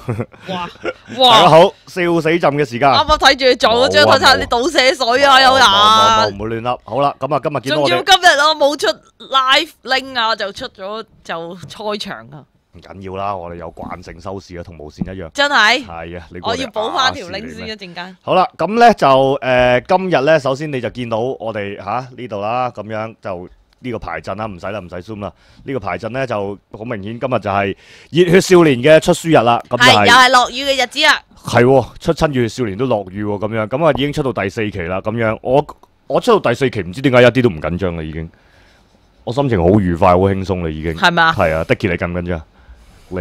哇大家好，笑死浸嘅時間。 啱啱睇住你撞咗張台餐，你倒瀉水啊，有人。 唔好亂噏。好啦，咁啊，今日見到仲要我哋今日我冇出 live link 啊，就出咗就開場啊。 唔緊要啦，我哋有慣性收視嘅，同無線一樣。 真係。 係啊，你我要補翻條 link 先啊一陣間。 好啦，咁咧就今日咧，首先你就見到我哋呢度啦，咁樣就呢個排陣啦，唔使 zoom 啦。呢個排陣咧就好明顯，今日就係熱血少年嘅出書日啦。咁就係又係落雨嘅日子啊！ 係喎，出親熱血少年都落雨喎，咁樣咁啊已經出到第4期啦。咁樣我出到第4期，唔知點解一啲都唔緊張啦，已經。我心情好愉快，好輕鬆啦，已經。 係咪啊？ 係啊，Dicky你緊唔緊張？你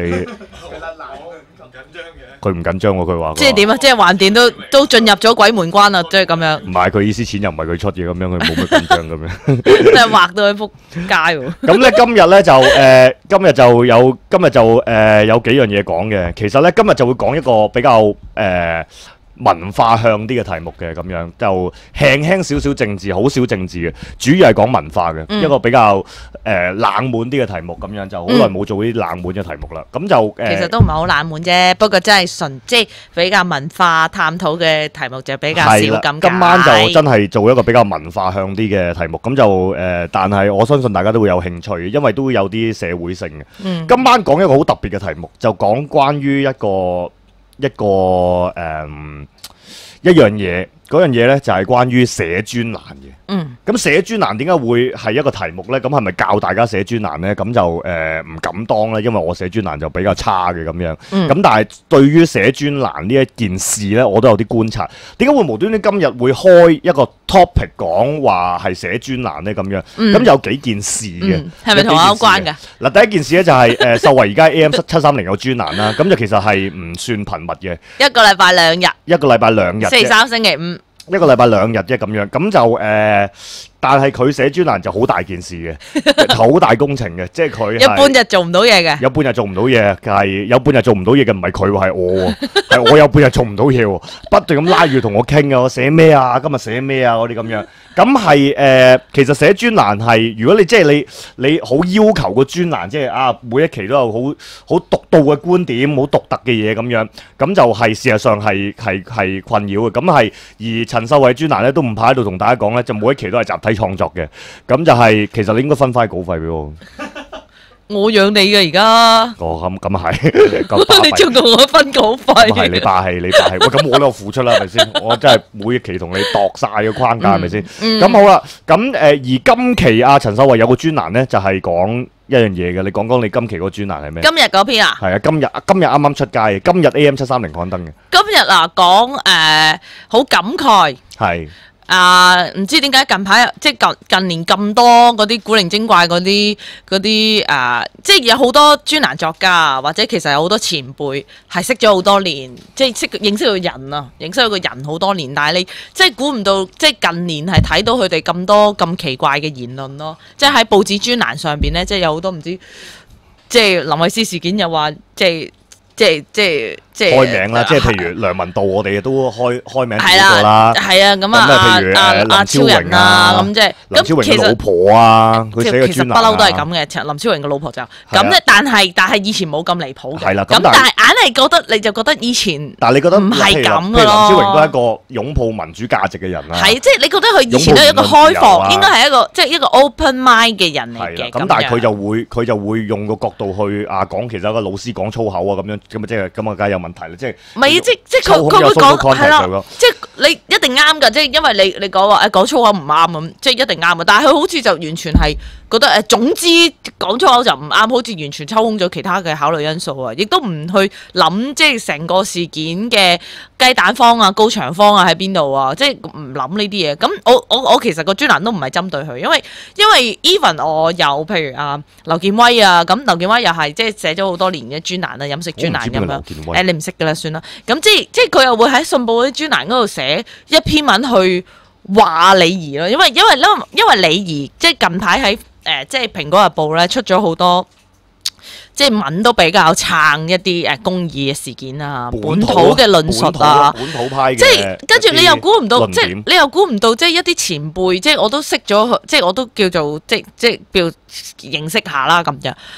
佢唔緊張喎，佢話。 即係點啊？即係橫掂都進入咗鬼門關啦，即係咁樣。 唔係佢意思，錢又唔係佢出嘅，咁樣佢冇乜緊張咁樣。 即係畫到佢撲街喎。 咁咧今日咧就今日就有幾樣嘢講嘅。其實咧今日就會講一個比較文化向啲嘅題目嘅，咁樣就輕少少政治，好少政治嘅，主要係講文化嘅，一個比較冷門啲嘅題目，咁樣就好耐冇做呢啲冷門嘅題目啦。咁就其實都唔係好冷門啫，不過真係純即係比較文化探討嘅題目就比較少咁解。 今晚就真係做一個比較文化向啲嘅題目，咁就但係我相信大家都會有興趣，因為都有啲社會性嘅。今晚講一個好特別嘅題目，就講關於一樣嘢，嗰樣嘢咧就係關於寫專欄嘅。咁寫專欄點解會係一個題目呢？咁係咪教大家寫專欄呢？咁就唔敢當啦，因為我寫專欄就比較差嘅咁樣。咁但係對於寫專欄呢一件事呢，我都有啲觀察。點解會無端端今日會開一個 topic 講話係寫專欄呢？咁樣咁有幾件事嘅， 係咪同我有關㗎？ 嗱，第一件事呢就係秀慧而家 AM730有專欄啦，咁就其實係唔算頻密嘅， 一個禮拜2日， 一個禮拜2日， 星期3、星期5。 一個禮拜2日啫咁樣，咁就但係佢寫專欄就好大件事嘅，好大工程嘅，即係佢有半日做唔到嘢嘅， 有半日做唔到嘢，係有半日做唔到嘢嘅，唔係佢喎，係我喎，係我有半日做唔到嘢喎，不斷咁拉住同我傾啊，我寫咩啊，今日寫咩啊嗰啲咁樣，咁係其實寫專欄係，如果你即係你好要求個專欄，即係每一期都有好獨到嘅觀點，好獨特嘅嘢咁樣，咁就係事實上係困擾嘅，咁係而陳秀慧專欄咧都唔怕喺度同大家講咧，就每一期都係集體創作嘅，咁就係其實你應該分翻稿費俾我。 我養你嘅而家。 哦，咁係， 你仲同我分稿費？ 咁係你霸氣，喂，咁我都有付出啦，係咪先？我真係每一期同你度晒個框架，係咪先？咁好啦，咁而今期陳秀慧有個專欄咧，就係講一樣嘢嘅。你講講你今期嗰個專欄係咩？ 今日嗰篇啊？ 係啊，今日啱啱出街嘅，今日 AM730刊登嘅。 今日講好感慨。 係。 唔知點解近排即係近年咁多嗰啲古靈精怪嗰啲即係有好多專欄作家，或者其實有好多前輩係識咗好多年，即係認識到人啊，認識到個人好多年，但係你即係估唔到，即係近年係睇到佢哋咁多咁奇怪嘅言論咯，即係喺報紙專欄上邊咧，即係有好多唔知，即係林慧思事件又話即係開名啦，即係譬如梁文道，我哋都開名講過啦。 係啊，咁譬如阿超榮啊，咁即係林超榮嘅老婆啊，佢寫嘅專欄不嬲都係咁嘅。林超榮嘅老婆就咁咧，但係以前冇咁離譜嘅。 係啦， 咁但係硬係覺得你就覺得以前， 但係你覺得唔係咁嘅咯。 林超榮都係一個擁抱民主價值嘅人啦。 係，即係你覺得佢以前都係一個開放，應該係一個即係一個 open mind 嘅人嚟嘅。 咁但係佢就會用個角度去講，其實有個老師講粗口啊，咁樣咁即係咁啊，梗係有問題啦，即係。 唔係，即係佢會講係啦，即係你一定啱㗎，即係因為你講話講粗口唔啱咁，即係一定啱嘅。但係佢好似就完全係覺得總之講粗口就唔啱，好似完全抽空咗其他嘅考慮因素啊，亦都唔去諗即係成個事件嘅雞蛋方啊、高牆方啊喺邊度啊，即係唔諗呢啲嘢。咁我其實個專欄都唔係針對佢，因為 even 我有譬如劉建威啊，咁劉建威又係即係寫咗好多年嘅專欄啊，飲食專欄咁樣。你唔識㗎啦，算啦。咁即係佢又會喺信報嗰啲專欄嗰度寫一篇文去話李怡咯，因為李怡即係近排喺即係蘋果日報咧出咗好多即係文都比較撐一啲公義嘅事件啊，本土嘅論述啊， 本土派嘅， 即係跟住你又估唔到，即係你又估唔到，即係一啲前輩，即係我都識咗，即係我都叫做即係叫認識下啦咁樣。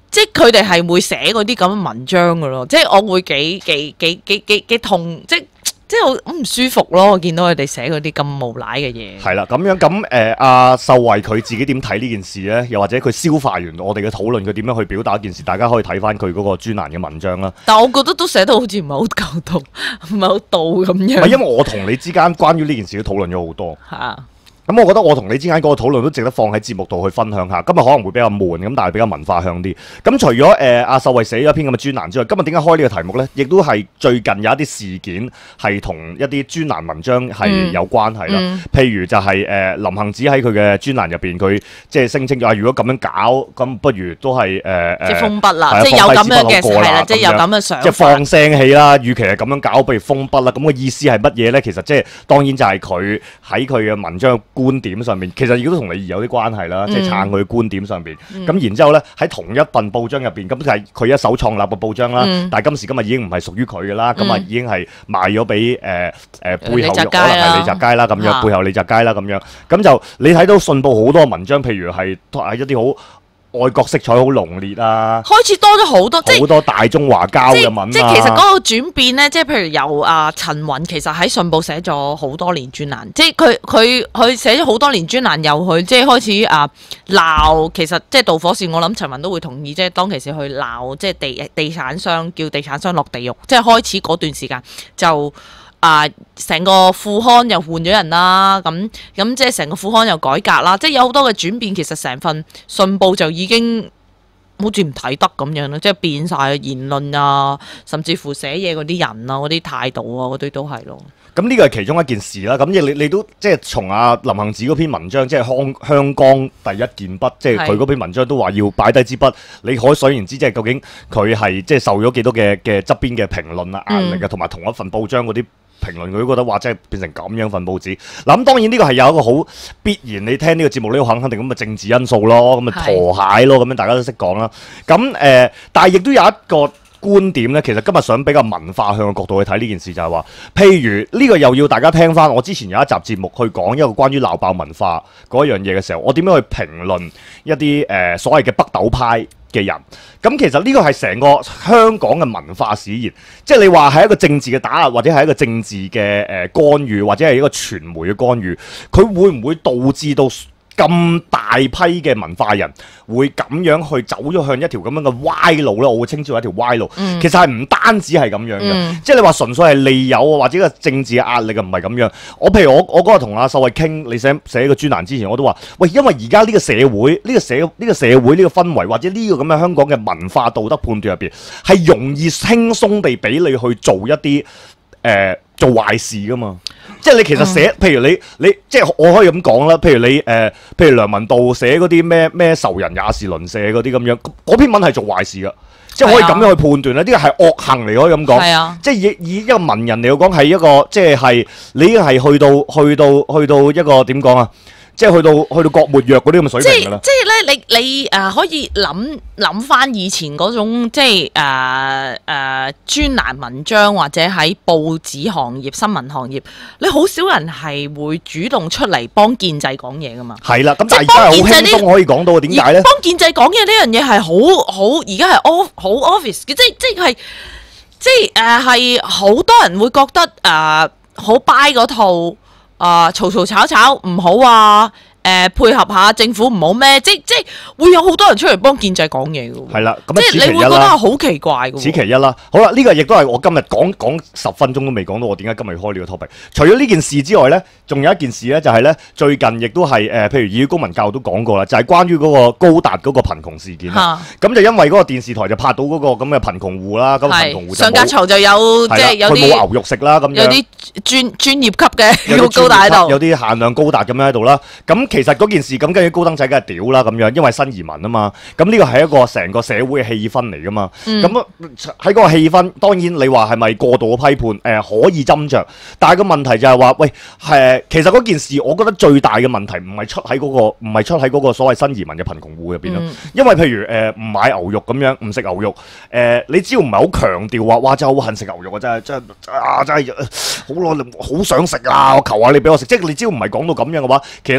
即係佢哋係會寫嗰啲咁嘅文章噶咯，即係我會幾痛，即係好唔舒服咯。我見到佢哋寫嗰啲咁無賴嘅嘢。 係啦，咁樣咁阿秀慧佢自己點睇呢件事呢？又或者佢消化完我哋嘅討論，佢點樣去表達一件事？大家可以睇翻佢嗰個專欄嘅文章啦。 但我覺得都寫得好似唔係好夠到，唔係好到咁樣。 唔係因為我同你之間關於呢件事都討論咗好多。 嚇。 咁我覺得我同你之間嗰個討論都值得放喺節目度去分享下。今日可能會比較悶咁，但係比較文化向啲。咁除咗阿秀慧寫咗一篇咁嘅專欄之外，今日點解開呢個題目呢？亦都係最近有一啲事件係同一啲專欄文章係有關係啦。譬如就係林行止喺佢嘅專欄入邊，佢即係聲稱咗如果咁樣搞，咁不如都係即係封筆啦，即係有咁樣嘅係啦，即係有咁嘅想法， 即係放聲氣啦。與其係咁樣搞，不如封筆啦。咁個意思係乜嘢呢？其實即係當然就係佢喺佢嘅文章觀點上面，其實亦都同你有啲關係啦，即係撐佢嘅觀點上邊。咁然之後咧，喺同一份報章入邊，咁就係佢一手創立嘅報章啦。但係今時今日已經唔係屬於佢嘅啦，咁啊已經係賣咗俾背後可能係李澤楷啦咁樣，背後李澤楷啦咁樣。咁就你睇到信報好多文章，譬如係一啲好愛國色彩好濃烈啊， 開始多咗好多，即係好多大中華膠嘅文啊。 即係其實嗰個轉變咧，即係譬如由陳雲，其實喺信報寫咗好多年專欄，即係佢寫咗好多年專欄，又去即係開始鬧，其實即係導火線，我諗陳雲都會同意，即係當其時去鬧，即係地產商叫地產商落地獄，即係開始嗰段時間就。成個副刊又換咗人啦，咁即係成個副刊又改革啦，即係有好多嘅轉變。其實成份信報就已經好似唔睇得咁樣啦，即係變晒言論啊，甚至乎寫嘢嗰啲人啊，嗰啲態度啊，嗰啲都係咯。 咁呢個係其中一件事啦。咁你都即係從林行止嗰篇文章，即係香港第一件筆，即係佢嗰篇文章都話要擺低支筆。你可想而知，即係究竟佢係即係受咗幾多嘅側邊嘅評論啊、壓力啊，同埋同一份報章嗰啲評論，佢都覺得話即係變成咁樣份報紙。嗱咁當然呢個係有一個好必然，你聽呢個節目呢個肯定咁嘅政治因素咯，咁啊陀蟹咯，咁樣大家都識講啦。咁但係亦都有一個觀點咧，其實今日想比較文化向嘅角度去睇呢件事，就係話，譬如呢個又要大家聽翻我之前有一集節目去講一個關於鬧爆文化嗰一樣嘢嘅時候，我點樣去評論一啲所謂嘅北斗派嘅人。咁其實呢個係成個香港嘅文化史言，即係你話係一個政治嘅打壓，或者係一個政治嘅干預，或者係一個傳媒嘅干預，佢會唔會導致到咁大批嘅文化人會咁樣去走咗向一條咁樣嘅歪路咧？我會稱之為一條歪路。其實係唔單止係咁樣嘅，即係你話純粹係利誘啊，或者個政治嘅壓力啊，唔係咁樣。譬如我嗰日同阿秀慧傾，你寫個專欄之前，我都話：喂，因為而家呢個社會、呢個社會呢個氛圍，或者呢個咁嘅香港嘅文化道德判斷入邊，係容易輕鬆地俾你去做一啲做壞事噶嘛。即係你其實寫，譬如你即係我可以咁講啦。譬如譬如梁文道寫嗰啲咩仇人也是鄰舍嗰啲咁樣，嗰篇文係做壞事噶，即係可以咁樣去判斷咧。呢個係惡行嚟，可以咁講。係啊，即係以一個文人嚟講，係一個即係你已經係去到一個點講啊？即係去到郭沫若嗰啲咁嘅水平㗎啦。即係咧，你可以諗翻以前嗰種即係專欄文章，或者喺報紙行業、新聞行業，你好少人係會主動出嚟幫建制講嘢㗎嘛。係啦，咁但係而家係好輕鬆可以講到，點解咧？幫建制講嘢呢樣嘢係好而家係好 office 嘅，即係好多人會覺得好 buy 嗰套。嘈嘈吵吵唔好啊！配合下政府唔好咩？即係會有好多人出嚟幫建制講嘢嘅喎。係啦，咁即係你會覺得好奇怪嘅喎。此其一啦。好啦，呢個亦都係我今日講10分鐘都未講到，我點解今日要開呢個 topic？除咗呢件事之外咧，仲有一件事咧，就係咧最近亦都係譬如以公民教育都講過啦，就係關於嗰個高達嗰個貧窮事件。咁就因為嗰個電視台就拍到嗰個咁嘅貧窮戶啦，咁貧窮戶上架槽就有即係有啲佢冇牛肉食啦，咁樣有啲專業級嘅高達喺度，有啲限量高達咁樣喺度啦。咁其實嗰件事咁跟住高登仔梗係屌啦咁樣，因為新移民啊嘛。咁呢個係一個成個社會嘅氣氛嚟噶嘛。咁喺嗰個氣氛，當然你話係咪過度嘅批判？可以斟酌，但係個問題就係話，喂，其實嗰件事，我覺得最大嘅問題唔係出喺嗰個所謂新移民嘅貧窮戶入邊咯。因為譬如唔買牛肉咁樣，唔食牛肉，你只要唔係好強調話，哇真係好恨食牛肉啊，真係好想食啊！我求下你俾我食，即係你只要唔係講到咁樣嘅話，其實你去街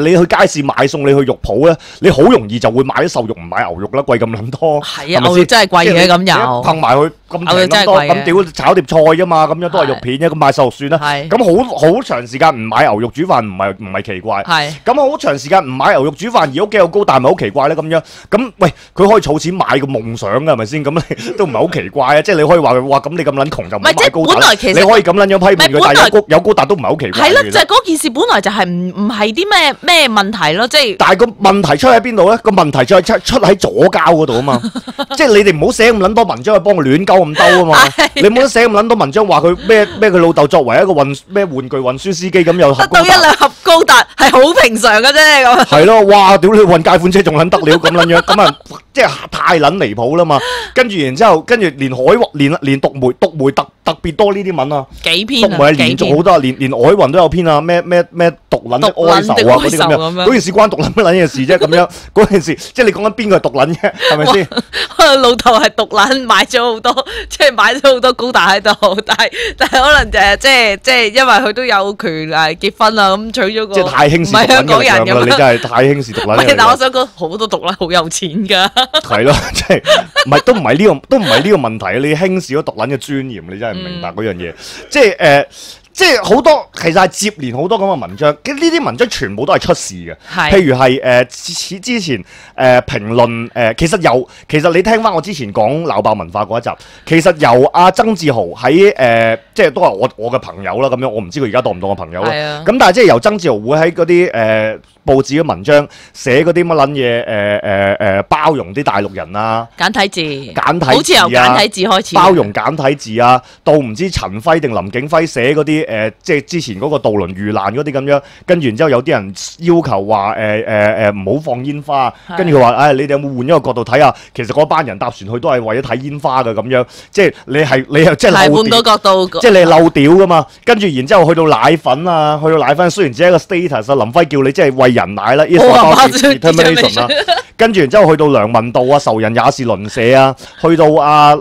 市買餸，你去肉鋪咧，你好容易就會買啲瘦肉唔買牛肉啦，貴咁撚多。 係啊，牛肉真係貴嘅咁又。 碰埋佢咁平咁多，咁屌炒碟菜啫嘛，咁樣都係肉片啫，咁買瘦肉算啦。咁好長時間唔買牛肉煮飯唔係奇怪。咁好長時間唔買牛肉煮飯而屋企有高達，咪好奇怪咧咁樣。咁喂，佢可以儲錢買個夢想㗎，係咪先？咁你都唔係好奇怪啊！即係你可以話佢哇，咁你咁撚窮就唔買高達。你可以咁撚樣批判佢，但係有高達都唔係好奇怪。 係咯，就係嗰件事本來就係唔係啲咩問題咯，即係。但係個問題出喺邊度咧？個問題就係出喺左膠嗰度啊嘛！即係你哋唔好寫咁撚多文章去幫佢亂鳩咁兜啊嘛！你唔好寫咁撚多文章話佢咩佢老豆作為一個玩具運輸司機咁又得到一兩盒高達係好平常嘅啫咁。係咯，哇！屌你運介款車仲撚得了咁撚樣，咁啊即係太撚離譜啦嘛！跟住連獨媒特別多呢啲文啊， 幾篇獨媒係連續好多，連海運都有篇啊，咩獨撚的哀愁啊嗰啲咁樣，嗰件事關獨撚乜撚嘅事啫咁樣，嗰件事即係你講緊邊個係獨撚啫，係咪先？ 老豆係獨撚買咗好多，即係買咗好多高達喺度，但係可能即係因為佢都有權結婚啊，咁娶咗個即係太輕視獨撚嘅樣啦！你真係太輕視獨撚。 但係我想講好多獨撚好有錢㗎。係咯，即係都唔係呢個問題，你輕視咗獨撚嘅尊嚴，你真係唔明白嗰樣嘢，即係好多其實係接連好多咁嘅文章，呢啲文章全部都係出事嘅。譬如係之前評論其實你聽翻我之前講鬧爆文化嗰一集，其實由阿曾志豪喺即係都係我嘅朋友啦，咁樣我唔知佢而家當唔當我朋友啦。咁但係即係由曾志豪會喺嗰啲報紙嘅文章寫嗰啲乜撚嘢包容啲大陸人啊， 簡體字， 好似由簡體字開始， 包容簡體字啊，到唔知陳輝定林景輝寫嗰啲即係之前嗰個渡輪遇難嗰啲咁樣，跟住然之後有啲人要求話唔好放煙花，跟住佢話你哋有冇換一個角度睇下，其實嗰班人搭船去都係為咗睇煙花嘅咁樣，即係你又即係換個角度， 即係你係漏屌噶嘛，跟住然之後去到奶粉啊，雖然只係一個 status 林輝叫你即係餵人奶啦 determination 啦，跟住然之後去到梁文道啊，仇人也是鄰舍啊，去到呢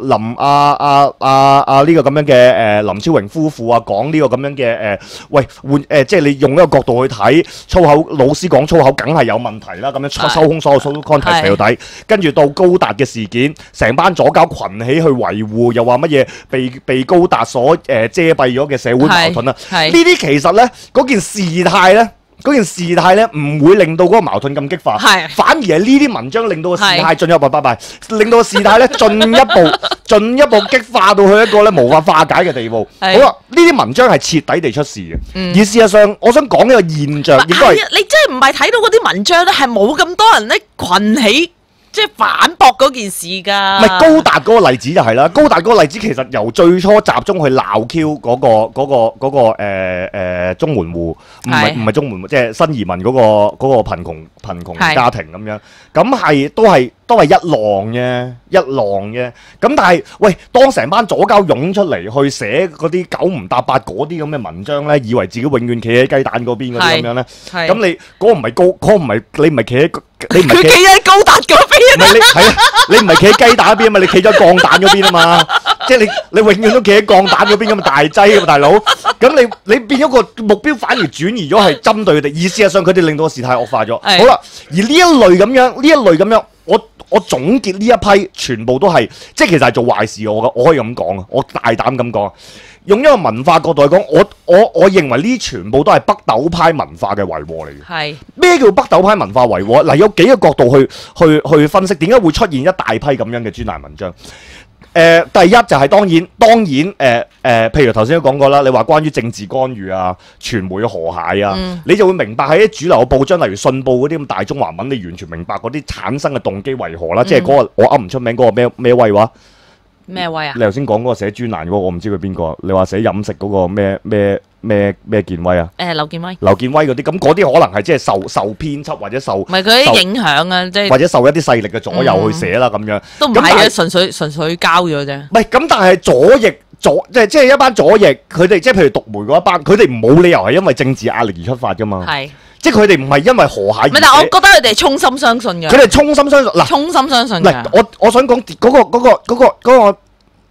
個咁樣嘅林超榮夫婦啊，講呢個咁樣嘅即係你用一個角度去睇粗口，老師講粗口梗係有問題啦，咁樣收空所有 context 嚟到睇，跟住到高達嘅事件，成班左膠群起去維護，又話乜嘢被高達所遮蔽咗嘅社會矛盾啊，呢啲其實咧嗰件事態咧唔會令到嗰個矛盾咁激化，反而係呢啲文章令到個事態進一步令到個事態咧進一步激化到去一個咧無法化解嘅地步。好啦，呢啲文章係徹底地出事嘅，而事實上我想講一個現象，亦都係你真係唔係睇到嗰啲文章咧，係冇咁多人咧群起。即係反駁嗰件事㗎。唔係高達嗰個例子就係啦，高達嗰個例子其實由最初集中去鬧 Q 嗰個綜援戶，唔係綜援戶，即係新移民嗰個貧窮家庭咁樣，咁係都係一浪嘅。咁但係喂，當成班左膠湧出嚟去寫嗰啲九唔搭八嗰啲咁嘅文章咧，以為自己永遠企喺雞蛋嗰邊嗰啲咁樣咧，咁你嗰個唔係你唔係企喺。佢企喺高達嗰邊啊！你唔係企喺雞蛋嗰邊啊嘛，你企咗鋼蛋嗰邊啊嘛，即係你永遠都企喺鋼蛋嗰邊咁大劑啊嘛，大佬。咁你變咗個目標反而轉移咗係針對佢哋，而事實上佢哋令到個事態惡化咗。好啦，而呢一類咁樣，我總結呢一批全部都係即係其實係做壞事，我可以咁講啊，我大膽咁講。用一個文化角度嚟講，我認為呢全部都係北斗派文化嘅遺禍嚟嘅。 係咩叫北斗派文化遺禍？嗱，有幾個角度去分析，點解會出現一大批咁樣嘅專欄文章？第一就係當然譬如頭先都講過啦，你話關於政治干預啊、傳媒嘅河蟹啊，你就會明白喺啲主流嘅報章，例如信報嗰啲咁大中華文，你完全明白嗰啲產生嘅動機為何啦。即係嗰個我噏唔出名嗰個咩威話？ 咩威啊？ 你頭先講嗰個寫專欄嗰個，我唔知佢邊個。你話寫飲食嗰個咩建威啊？ 劉建威嗰啲，咁嗰啲可能係即係受編輯或者受唔係佢啲影響啊，即係或者受一啲勢力嘅左右去寫啦咁樣。 都唔係嘅，純粹交咗啫。 唔係咁，但係左翼即係一班左翼，佢哋即係譬如獨媒嗰一班，佢哋冇理由係因為政治壓力而出發噶嘛。係。即係佢哋唔係因為河蟹，唔係， 但係我覺得佢哋衷心相信嘅。 佢哋衷心相信嗱， 衷心相信嘅。我想講嗰個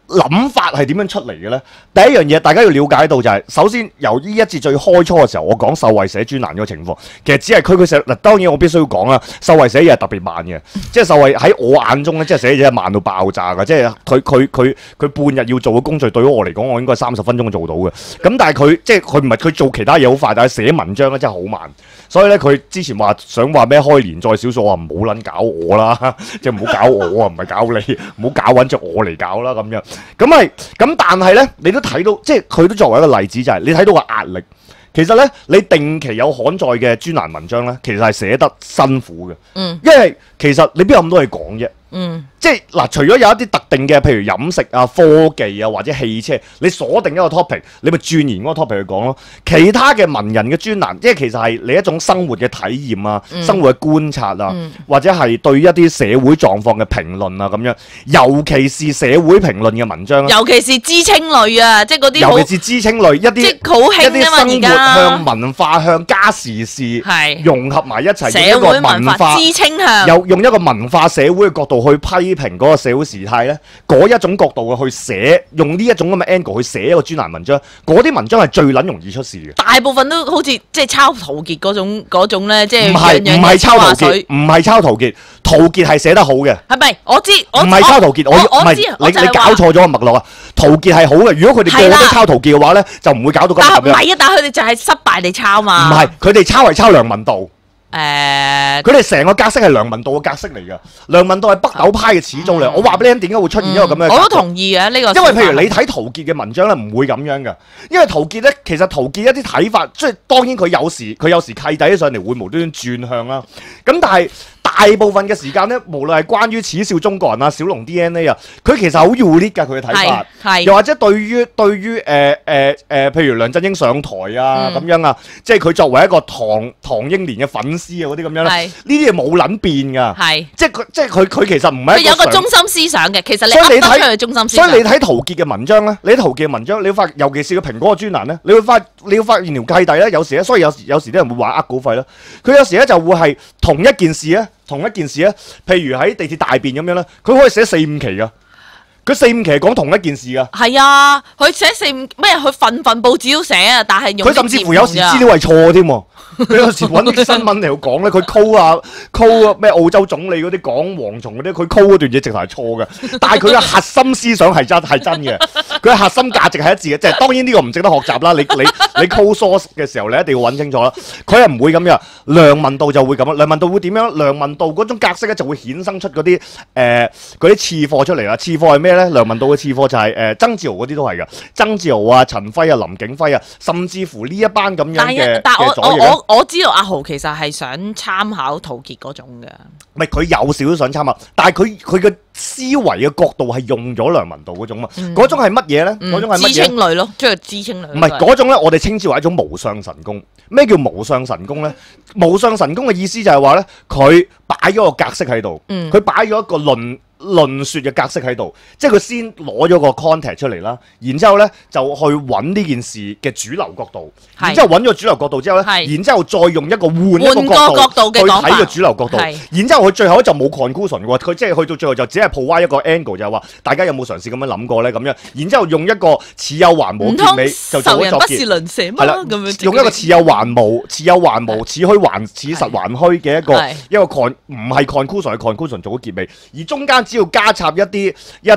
諗法係點樣出嚟嘅呢？第一樣嘢大家要了解到就係、首先由呢一節最開初嘅時候，我講秀慧寫專欄嗰個情況，其實只係佢寫嗱，當然我必須要講啦，秀慧寫嘢係特別慢嘅，即係秀慧喺我眼中咧，即係寫嘢係慢到爆炸嘅，即係佢半日要做嘅工序對於我嚟講，我應該30分鐘做到嘅。咁但係佢即係佢唔係佢做其他嘢好快，但係寫文章咧真係好慢。所以咧，佢之前想話咩開連載小說，我話唔好撚搞我啦，即係唔好搞我啊，唔係搞你，唔好搞揾著我嚟搞啦咁樣。咁但係咧，你都睇到，即係佢都作為一個例子，就係你睇到個壓力。其實咧，你定期有刊載嘅專欄文章咧，其實係寫得辛苦嘅。因為其實你邊有咁多嘢講啫？即係嗱，除咗有一啲特定嘅，譬如飲食啊、科技啊或者汽車，你鎖定一個 topic， 你咪鑽研嗰個 topic 去講咯。其他嘅文人嘅專欄，即係其實係你一種生活嘅體驗啊、生活嘅觀察啊，或者係對一啲社會狀況嘅評論啊咁樣。尤其是社會評論嘅文章， 尤其是知青類啊，即係嗰啲， 尤其是知青類一啲， 即係好興啊嘛， 生活向文化向加時事融合埋一齊， 社會文化知青向， 又用一個文化社會嘅角度去批評嗰個社會時態咧，嗰一種角度去寫，用呢一種咁嘅 angle 去寫一個專欄文章，嗰啲文章係最撚容易出事嘅。大部分都好似即係抄陶傑嗰種咧，即係唔係抄陶傑，唔係抄陶傑，陶傑係寫得好嘅。 係咪？我知， 唔係抄陶傑，我知，你搞錯咗個脈絡啊！陶傑係好嘅，如果佢哋個個都抄陶傑嘅話咧，就唔會搞到咁樣。 但係唔係啊？但係佢哋就係失敗地抄嘛。 唔係，佢哋抄係抄梁文道。 佢哋成個格式係梁文道嘅格式嚟㗎，梁文道係北斗派嘅始祖嚟。我話俾你聽點解會出現一個咁樣。 我都同意嘅呢個。 因為譬如你睇陶傑嘅文章咧，唔會咁樣㗎。因為陶傑咧，其實陶傑一啲睇法，即係當然佢有時契弟上嚟會無端端轉向啦。咁但係大部分嘅時間咧，無論係關於恥笑中國人啊、小龍 DNA 啊，佢其實好 unique 㗎佢嘅睇法。又或者對於譬如梁振英上台啊咁樣啊，即係佢作為一個唐英年嘅粉絲啊嗰啲咁樣咧，呢啲嘢冇撚變㗎。即係佢其實唔係。佢有個中心思想嘅，其實你噏得出佢中心思想。所以你睇陶傑嘅文章咧，你會發，尤其是個蘋果嘅專欄咧，你會發現條契弟咧，有時咧，所以有時啲人會話呃稿費啦。佢有時咧就會係同一件事咧，譬如喺地鐵大便咁樣咧，佢可以寫4-5期㗎。佢4-5期係講同一件事㗎。係啊，佢寫4-5咩？佢份報紙都寫啊，但係用佢甚至乎有時資料係錯添喎。佢有時揾啲新聞嚟講咧，佢溝咩澳洲總理嗰啲講蝗蟲嗰啲，佢溝嗰段嘢直頭係錯嘅。但係佢嘅核心思想係真嘅，佢嘅核心價值係一致嘅。即係當然呢個唔值得學習啦。你溝 source 嘅時候，你一定要揾清楚啦。佢係唔會咁樣。梁文道就會咁樣。梁文道會點樣？梁文道嗰種格式咧就會衍生出嗰啲次貨出嚟啦。次貨係咩咧？梁文道嘅次貨就係曾志豪嗰啲都係㗎。曾志豪啊、陳輝啊、林景輝啊，甚至乎呢一班咁樣嘅左翼。我知道阿豪其實係想參考陶傑嗰種嘅，唔係佢有少少想參考，但係佢嘅思維嘅角度係用咗梁文道嗰種嘛，嗰種係乜嘢咧？嗰種係乜嘢？知青類咯，即係知青類。唔係嗰種咧，我哋稱之為一種無相神功。咩叫無相神功咧？無相神功嘅意思就係話咧，佢擺咗個格式喺度，佢擺咗一個論説嘅格式喺度，即係佢先攞咗個 context 出嚟啦，然之後咧就去揾呢件事嘅主流角度，然之後揾咗主流角度之後咧，然之後再用一個換一個角度去睇個主流角度，然之後佢最後就冇 conclusion 喎，佢即係去到最後就只係 provide一個 angle， 就係話大家有冇嘗試咁樣諗過咧咁樣，然之後用一個似有還無結尾就做咗作結，係啦，用一個似有還無、似虛還似實還虛嘅一個唔係 conclusion 係 conclusion 做咗結尾，而中間只要加插一啲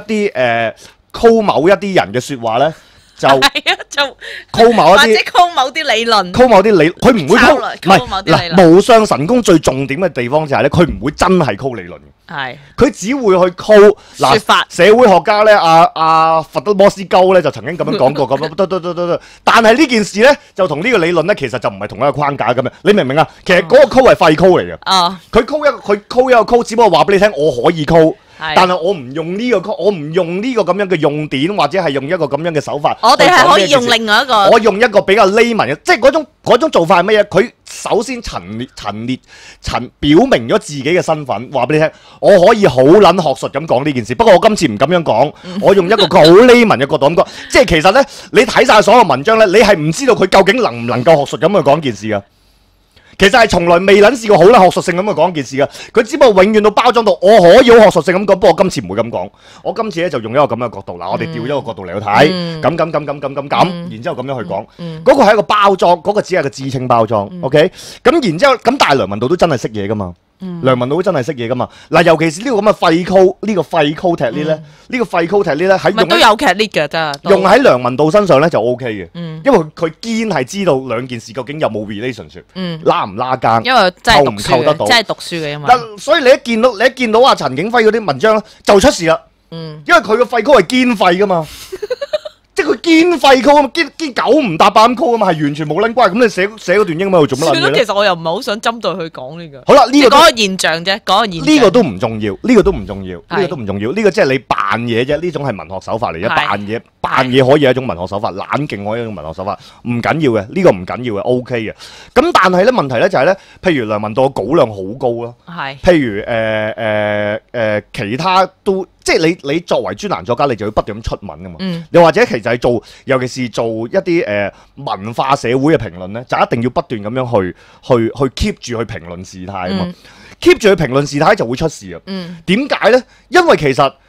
call 某一啲人嘅説話咧，就 call 某一啲或者 call 某啲理論，佢唔會 call 唔係嗱，無相神功最重點嘅地方就係咧，佢唔會真係 call 理論嘅，佢只會去 call 説法。社會學家咧，阿佛德摩斯鳩咧就曾經咁樣講過咁，但係呢件事咧就同呢個理論咧其實就唔係同一個框架咁樣，你明唔明啊？其實嗰個 call 係廢 call 嚟嘅，佢 call 一個 call，只不過話俾你聽，我可以 call。但係我唔用呢個，我唔用呢個咁樣嘅用典，或者係用一個咁樣嘅手法。我哋係可以用另外一個。我用一個比較 layman 嘅，即係嗰種做法係乜嘢？佢首先表明咗自己嘅身份，話俾你聽，我可以好撚學術咁講呢件事。不過我今次唔咁樣講，我用一個好 layman 嘅角度咁講。即係其實咧，你睇晒所有文章咧，你係唔知道佢究竟能唔能夠學術咁去講件事㗎。 其實係從來未撚試過好啦學術性咁去講件事噶。佢只不過永遠都包裝到我可以好學術性咁講，不過今次唔會咁講。我今次咧就用一個咁嘅角度，嗱，我哋調一個角度嚟去睇，咁，然之後咁樣去講。嗰個係一個包裝，嗰個只係個知稱包裝。OK， 咁然之後咁，但係梁文道都真係識嘢噶嘛。梁文道都真係識嘢噶嘛。嗱，尤其是呢個咁嘅廢 call，呢個廢 call 踢呢咧，呢個廢 call 踢呢咧喺都有劇烈嘅真係。用喺梁文道身上咧就 OK 嘅，因為佢堅係知道兩件事究竟有冇 relationship，拉唔拉更， 因為真係讀書得到， 真係讀書嘅嘛。 所以你一見到阿陳景輝嗰啲文章咧，就出事啦。因為佢個廢 call 係堅廢噶嘛。即係佢堅廢 call 啊嘛，堅九唔搭八咁 call 啊嘛，係完全冇撚關。咁你寫嗰段英文喺度做乜撚嘢咧？ 其實我又唔係好想針對佢講呢個。 好啦，呢個講個現象啫，講個現象。 呢個都唔重要，呢個都唔重要，呢個都唔重要。呢個即係你扮嘢啫，呢種係文學手法嚟嘅。扮嘢可以係一種文學手法，冷靜可以係一種文學手法，唔緊要嘅。呢個唔緊要嘅 ，OK 嘅。咁但係咧問題咧就係咧，譬如梁文道嘅稿量好高啦，譬如其他都。即係你作為專欄作家，你就要不斷咁出文噶嘛。又或者其實係做，尤其是做一啲文化社會嘅評論咧，就一定要不斷咁樣去 keep 住去評論事態啊嘛。keep 住去評論事態就會出事啊。點解咧？因為其實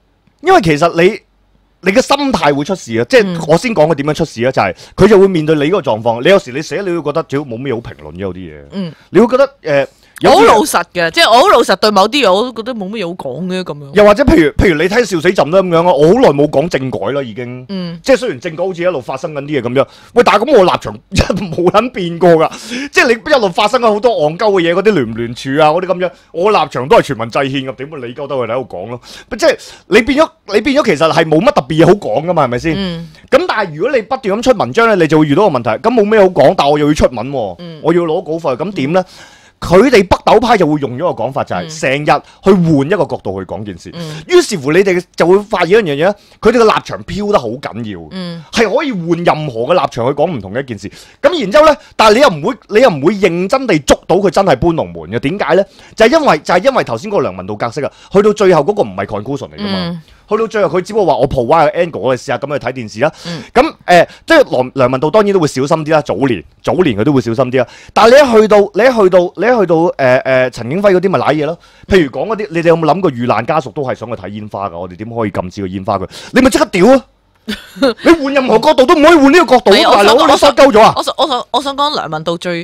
你嘅心態會出事啊。即係我先講佢點樣出事啊，就係佢就會面對你嗰個狀況。你有時你寫，你會覺得只要冇咩好評論嘅有啲嘢。你會覺得我好老實嘅，即係我好老實對某啲嘢我都覺得冇乜嘢好講嘅咁樣。 又或者譬如你睇笑死朕啦咁樣啊，我好耐冇講政改啦已經。即係雖然政改好似一路發生緊啲嘢咁樣，喂，但係咁我立場冇撚變過㗎。即係你一路發生咗好多戇鳩嘅嘢，嗰啲聯唔聯署啊嗰啲咁樣，我立場都係全民制憲㗎，點會你鳩得佢哋喺度講咯？即係你變咗其實係冇乜特別嘢好講㗎嘛，係咪先？咁但係如果你不斷咁出文章咧，你就會遇到個問題，咁冇咩好講，但我又要出文喎，我要攞稿費，咁點咧？佢哋北斗派就會用咗個講法，就係成日去換一個角度去講件事。於是乎你哋就會發現一樣嘢，佢哋嘅立場飄得好緊要，係可以換任何嘅立場去講唔同嘅一件事。咁然之後呢，但係你又唔會認真地捉到佢真係搬龍門嘅。點解呢？就係因為頭先嗰個梁文道格式啊，去到最後嗰個唔係 conclusion 嚟㗎嘛。去到最後佢只不過話我 provide 個 angle， 我哋試下咁去睇電視啦。咁即係梁文道當然都會小心啲啦。早年佢都會小心啲啦。但係你一去到陳景輝嗰啲咪瀨嘢咯。譬如講嗰啲，你哋有冇諗過遇難家屬都係想去睇煙花㗎？我哋點可以禁止個煙花佢？你咪即刻屌啊！你換任何角度都唔可以換呢個角度，大佬你失鳩咗啊！ 我想講梁文道最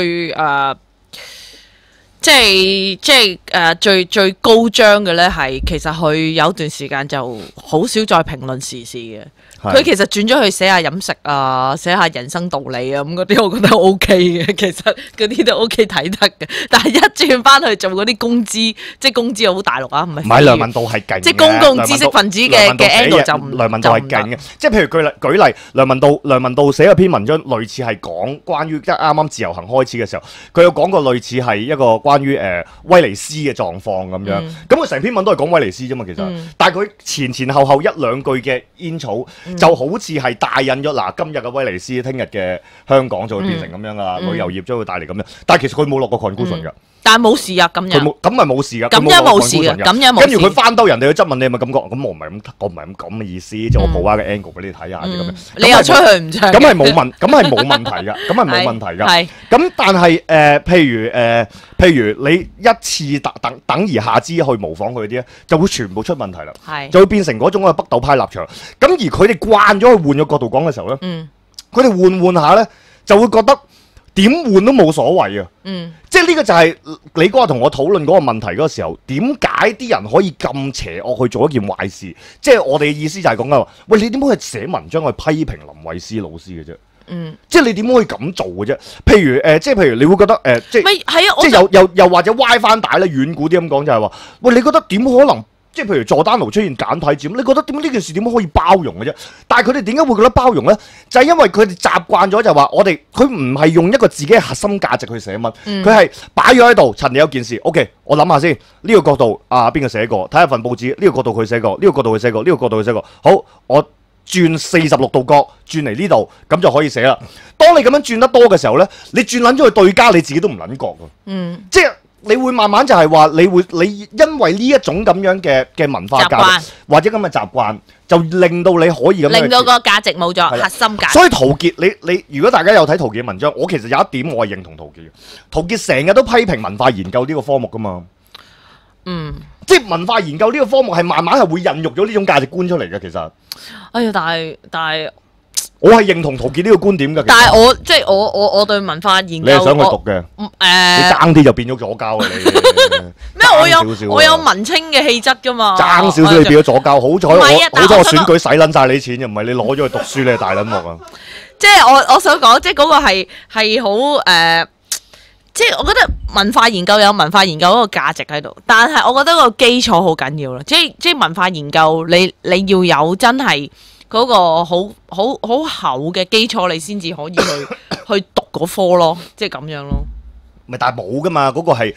即係最高張嘅咧，係其實佢有段時間就好少再評論時事嘅。佢其實轉咗去寫下飲食啊，寫下人生道理啊，咁嗰啲我覺得 O K 嘅。其實嗰啲都 O K 睇得嘅。但係一轉翻去做嗰啲公知，即係公知好大陸啊，唔係梁文道係勁，即係公共知識分子嘅 angle 就梁文道係勁嘅。即係譬如舉例，梁文道寫一篇文章，類似係講關於啱啱自由行開始嘅時候，佢有講過類似係一個關於威尼斯嘅狀況咁樣。咁佢成篇文都係講威尼斯啫嘛，其實。但係佢前後一兩句嘅煙草。就好似係帶引咗嗱，今日嘅威尼斯，聽日嘅香港就會變成咁樣啦，旅遊業將會帶嚟咁樣。但係其實佢冇落過 conclusion 㗎。但係冇事啊，咁樣。咁咪冇事㗎。咁樣冇事㗎。咁樣冇事。跟住佢翻兜人哋去質問你，咪感覺咁我唔係咁嘅意思，即係我報下嘅 angle 俾你睇下啫咁樣。你又出去唔唱？咁係冇問題㗎。咁係冇問題㗎。係。咁但係譬如你一次等而下之去模仿佢啲咧，就會全部出問題啦。係。就會變成嗰種嘅北斗派立場。咁而佢哋慣咗去換個角度講嘅時候咧，佢哋換下咧就會覺得點換都冇所謂啊。即係呢個就係你嗰日同我討論嗰個問題嗰個時候，點解啲人可以咁邪惡去做一件壞事？即係我哋嘅意思就係講緊話，喂，你點可以寫文章去批評林慧思老師嘅啫？即係你點可以咁做嘅啫？譬如你會覺得即係又或者歪翻帶咧，遠古啲咁講就係話，喂，你覺得點可能？即係譬如佐丹奴出現簡體字，你覺得點呢件事點可以包容嘅啫？但係佢哋點解會覺得包容呢？就係因為佢哋習慣咗就話佢唔係用一個自己嘅核心價值去寫文，佢係擺咗喺度。陳，你有件事 ，OK， 我諗下先，呢個角度啊邊個寫過？睇下份報紙，呢個角度佢寫過，呢個角度佢寫過，呢個角度佢寫過。好，我轉46度角轉嚟呢度，咁就可以寫啦。當你咁樣轉得多嘅時候呢，你轉撚咗去對家，你自己都唔撚覺㗎。即係你會慢慢就係話，你因為呢一種咁樣嘅文化價值或者咁嘅習慣，就令到你可以咁樣令到個價值冇咗，核心價值。 所以陶傑，你如果大家有睇陶傑嘅文章，我其實有一點我係認同陶傑嘅。陶傑成日都批評文化研究呢個科目噶嘛。即係文化研究呢個科目係慢慢係會孕育咗呢種價值觀出嚟嘅。其實， 哎呀，但係我係認同陶傑呢個觀點嘅。 但係我即係我對文化研究， 你係想去讀嘅？你爭啲就變咗左膠啊！你咩？我有文青嘅氣質噶嘛？ 爭少少你變咗左膠，好彩我選舉使撚晒你錢，又唔係你攞咗去讀書，你係大撚鑊啊！ 即係我想講，即係嗰個係好即係我覺得文化研究有文化研究嗰個價值喺度，但係我覺得個基礎好緊要啦。即係文化研究，你要有真係嗰個好厚嘅基礎，你先至可以去讀嗰科咯，即係咁樣咯。 咪但係冇噶嘛，嗰個係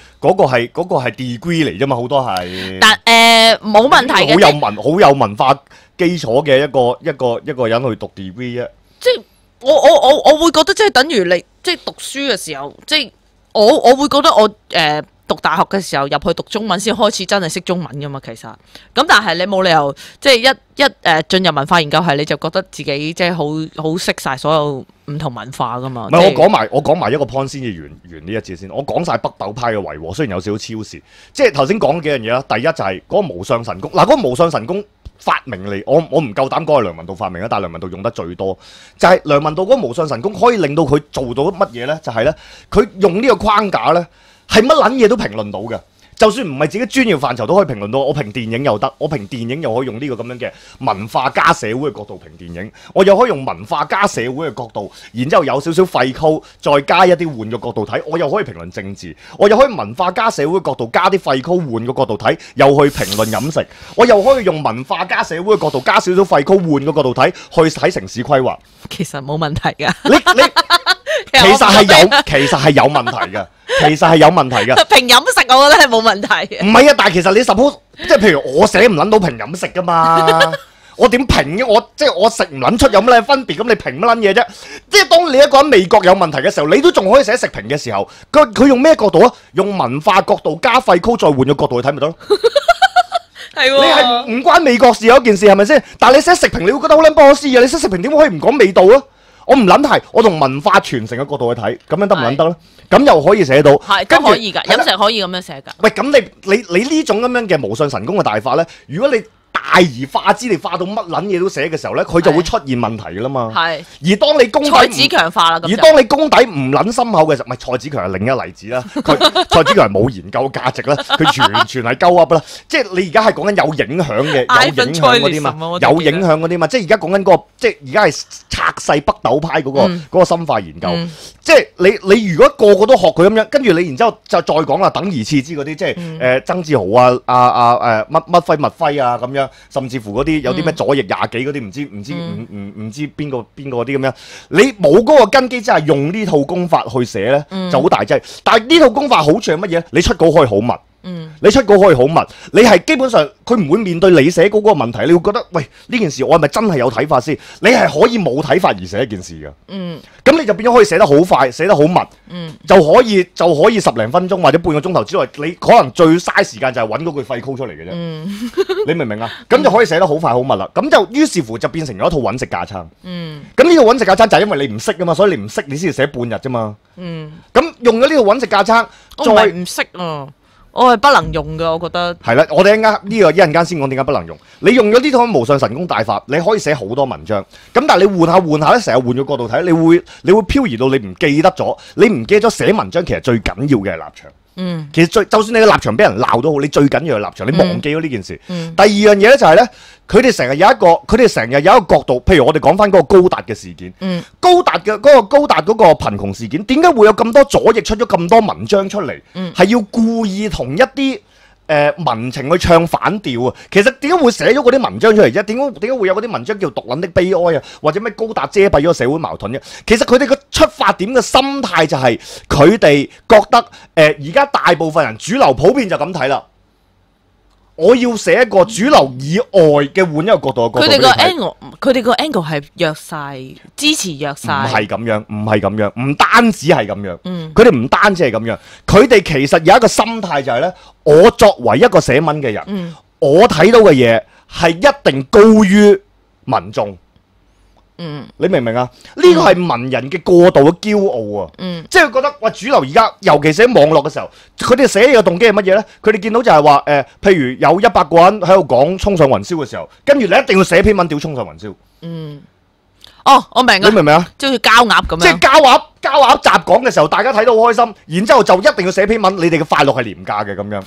degree 嚟啫嘛，好多係。 但冇問題嘅， 好有文化基礎嘅一個人去讀 degree 啊。 即係我會覺得即係等於你即係讀書嘅時候，即係我會覺得我讀大學嘅時候入去讀中文先開始真係識中文噶嘛，其實咁但係你冇理由即係一進入文化研究係你就覺得自己即係好識晒所有唔同文化噶嘛。唔係我講埋一個 point 先至完呢一節先。我講晒北斗派嘅維和，雖然有少少超時，即係頭先講幾樣嘢啦。第一就係嗰個無相神功嗱，嗰個無相神功發明嚟，我唔夠膽講係梁文道發明啦，但係梁文道用得最多，就係梁文道嗰個無相神功可以令到佢做到乜嘢呢？就係呢，佢用呢個框架呢，係乜撚嘢都評論到嘅。就算唔係自己專業範疇都可以評論到，我評電影又得，我評電影又可以用呢個咁樣嘅文化加社會嘅角度評電影，我又可以用文化加社會嘅角度，然之後有少少廢溝，再加一啲換嘅角度睇，我又可以評論政治，我又可以文化加社會嘅角度加啲廢溝換嘅角度睇，又去評論飲食，我又可以用文化加社會嘅角度加少少廢溝換嘅角度睇，去睇城市規劃。 其實冇問題㗎。 其實係有問題嘅，其實係有問題嘅。 評飲食我覺得係冇問題嘅。 唔係啊，但係其實你 suppose 即係譬如我寫唔撚到評飲食噶嘛，我點評嘅？我食唔撚出有乜分別？咁你評乜撚嘢啫？即係當你一個人味覺有問題嘅時候，你都仲可以寫食評嘅時候，佢用咩角度啊？用文化角度加廢溝再換個角度去睇咪得咯？係喎，你係唔關味覺事有一件事係咪先？但係你寫食評，你會覺得好撚波斯啊！你寫食評點可以唔講味道啊？我唔撚係，我從文化傳承嘅角度去睇，咁樣得唔撚得咧？咁又可以寫到， 係都可以㗎，飲食可以咁樣寫㗎。 喂，咁你呢種咁樣嘅無上神功嘅大法咧，如果你大而化之，你化到乜撚嘢都寫嘅時候咧，佢就會出現問題㗎啦嘛。係。而當你功底蔡子強化啦， 而當你功底唔撚深厚嘅時候，唔係蔡子強係另一例子啦。蔡子強係冇研究價值啦，佢完全係鳩噏啦。即係你而家係講緊有影響嘅，有影響嗰啲嘛，有影響嗰啲嘛。即係而家講緊嗰個，即係而家係拆細北斗派嗰個深化研究。即係你如果個個都學佢咁樣，跟住你然之後就再講啦，等而次之嗰啲，即係曾志豪啊乜輝啊咁樣。甚至乎嗰啲有啲咩左翼廿幾嗰啲唔知邊個嗰啲咁樣，你冇嗰個根基之下用呢套功法去寫咧，就好大劑。但係呢套功法好處係乜嘢？你出稿可以好密。你出稿可以好密，你係基本上佢唔會面對你寫稿嗰個問題，你會覺得喂，呢件事我係咪真係有睇法先？你係可以冇睇法而寫一件事嘅。咁你就變咗可以寫得好快，寫得好密。就可以10零分鐘或者半個鐘頭之內，你可能最嘥時間就係揾嗰句廢 call 出嚟嘅啫。你明唔明啊？咁就可以寫得好快好密啦。咁就於是乎就變成咗一套揾食架撐。咁呢套揾食架撐就係因為你唔識啊嘛，所以你唔識你先至寫半日啫嘛。咁用咗呢套揾食架撐， 再唔識啊。我係不能用嘅，我覺得係啦。我哋一陣間先講點解不能用。你用咗呢套無上神功大法，你可以寫好多文章。咁但係你換下咧，成日換個角度睇，你會漂移到你唔記得咗。你唔記得咗寫文章，其實最緊要嘅係立場。其實就算你嘅立場俾人鬧都好，你最緊要係立場。你忘記咗呢件事。第二樣嘢咧就係咧，佢哋成日有一個角度，譬如我哋講翻嗰個高達嘅事件。高達嗰個貧窮事件，點解會有咁多左翼出咗咁多文章出嚟？係要故意同一啲民情去唱反調啊！其實點解會寫咗嗰啲文章出嚟啫？點解會有嗰啲文章叫獨撚的悲哀啊？或者咩高達遮蔽咗社會矛盾嘅？其實佢哋個出發點嘅心態就係佢哋覺得而家大部分人主流普遍就咁睇啦。 我要寫一個主流以外嘅換一個角度嘅角度。 佢哋個 angle 係弱晒，支持弱晒。 唔係咁樣，唔係咁樣，唔單止係咁樣。 嗯佢哋唔單止係咁樣，佢哋其實有一個心態就係呢：我作為一個寫文嘅人，我睇到嘅嘢係一定高於民眾。你明唔明啊？呢個係文人嘅過度嘅驕傲啊！即係佢覺得喂，主流而家，尤其是喺網絡嘅時候，佢哋寫嘢嘅動機係乜嘢呢？佢哋見到就係話譬如有100個人喺度講衝上雲霄嘅時候，跟住你一定要寫篇文屌衝上雲霄。 哦，我明啊！ 你明唔明啊？ 即係交鴨咁樣。 即係交鴨集講嘅時候，大家睇到好開心，然之後就一定要寫篇文，你哋嘅快樂係廉價嘅咁樣。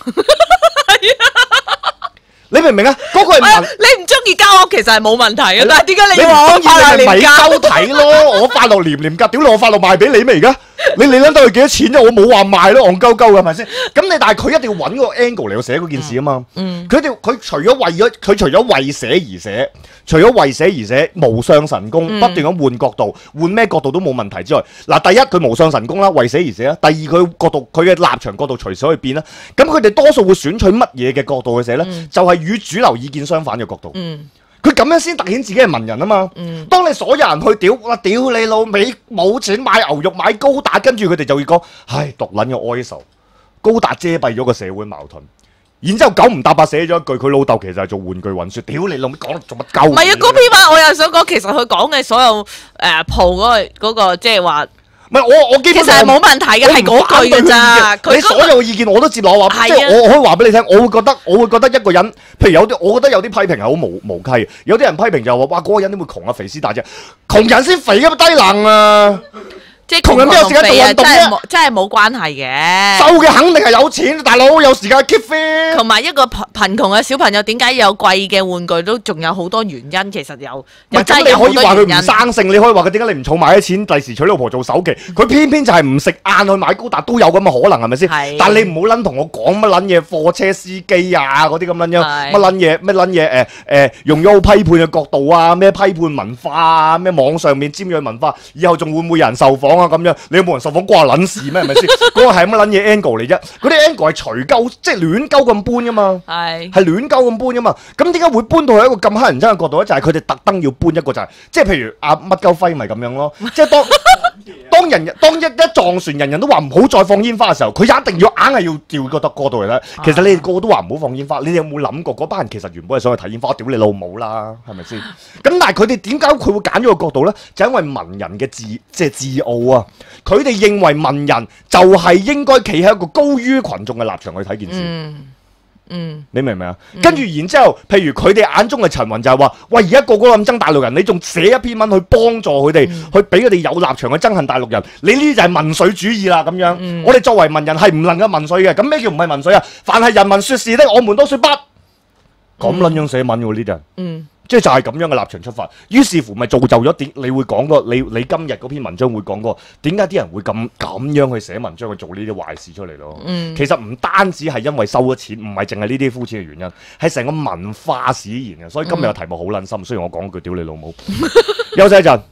你明唔明啊？嗰個係文， 你唔中意交鴨其實係冇問題嘅，但係點解你唔話我中意快樂你咪廉價？ 鳩睇咯？我快樂廉唔廉價？屌你！我快樂賣俾你咩而家？你諗到佢幾多錢啫？我冇話賣咯，戇鳩鳩嘅係咪先？咁你但係佢一定要揾個 angle 嚟去寫嗰件事啊嘛。佢除咗為寫而寫，除咗為寫而寫，無上神功，不斷咁換角度，換咩角度都冇問題之外，嗱，第一佢無上神功啦，為寫而寫啦；第二佢角度，佢嘅立場角度隨時可以變啦。咁佢哋多數會選取乜嘢嘅角度去寫呢？就係與主流意見相反嘅角度。佢咁樣先突顯自己係文人啊嘛！當你所有人去屌，我屌你老味，冇錢買牛肉買高達，跟住佢哋就會講，唉，獨撚嘅哀愁，高達遮蔽咗個社會矛盾。然之後9唔搭8寫咗一句，佢老豆其實係做玩具運輸，屌你老味講到做乜鳩？ 唔係啊，嗰篇文我又想講，其實佢講嘅所有鋪嗰個即係話。 唔係我基本上其實係冇問題嘅，係嗰句嘅咋。 你所有意見我都接落話，即係我可以話俾你聽，我會覺得一個人，譬如有啲，我覺得有啲批評係好無稽嘅。有啲人批評就話，哇，嗰個人點會窮啊？肥屍大隻，窮人先肥㗎嘛，低能啊！ 即係窮人邊有時間做運動啫？ 真係冇關係嘅。 瘦嘅肯定係有錢，大佬有時間 keep fit。 同埋一個貧窮嘅小朋友，點解有貴嘅玩具都仲有好多原因？其實有真係有好多原因。 你可以話佢唔生性，你可以話佢點解你唔儲埋啲錢，第時娶老婆做首期？佢偏偏就係唔食晏去買高達，都有咁嘅可能係咪先？但係你唔好撚同我講乜撚嘢貨車司機啊嗰啲咁撚樣，乜撚嘢用咗好批判嘅角度啊，咩批判文化啊，咩網上面尖鋭文化，以後仲會唔會有人受訪？咁樣，你有冇人受訪關我撚事咩？係咪先？嗰個係乜撚嘢 angle 嚟啫？嗰啲 angle 係隨鳩，即係亂鳩咁搬噶嘛。係亂鳩咁搬噶嘛。咁點解會搬到去一個咁乞人憎嘅角度咧？就係佢哋特登要搬一個就係，即係譬如阿乜鳩輝咪咁樣咯。即係當一撞船，人人都話唔好再放煙花嘅時候，佢一定要硬係要調個過度嚟咧。其實你哋個個都話唔好放煙花，你哋有冇諗過嗰班人其實原本係想去睇煙花？屌你老母啦，係咪先？咁但係佢哋點解佢會揀咗個角度咧？就因為文人嘅自傲啊！佢哋認為文人就係應該企喺一個高於群眾嘅立場去睇件事。你明唔明啊？跟住然之後，譬如佢哋眼中嘅陳雲就係話：喂，而家個個咁憎大陸人，你仲寫一篇文去幫助佢哋，去俾佢哋有立場去憎恨大陸人，你呢啲就係民粹主義啦咁樣。我哋作為文人係唔能夠民粹嘅。咁咩叫唔係民粹啊？凡係人民說事的，我們都說不。咁撚樣寫文喎呢啲人。即係就係咁樣嘅立場出發，於是乎咪造就咗點？你會講個你今日嗰篇文章會講個點解啲人會咁樣去寫文章去做呢啲壞事出嚟咯？其實唔單止係因為收咗錢，唔係淨係呢啲膚淺嘅原因，係成個文化使然嘅。所以今日嘅題目好撚深，雖然我講句屌你老母，休息一陣。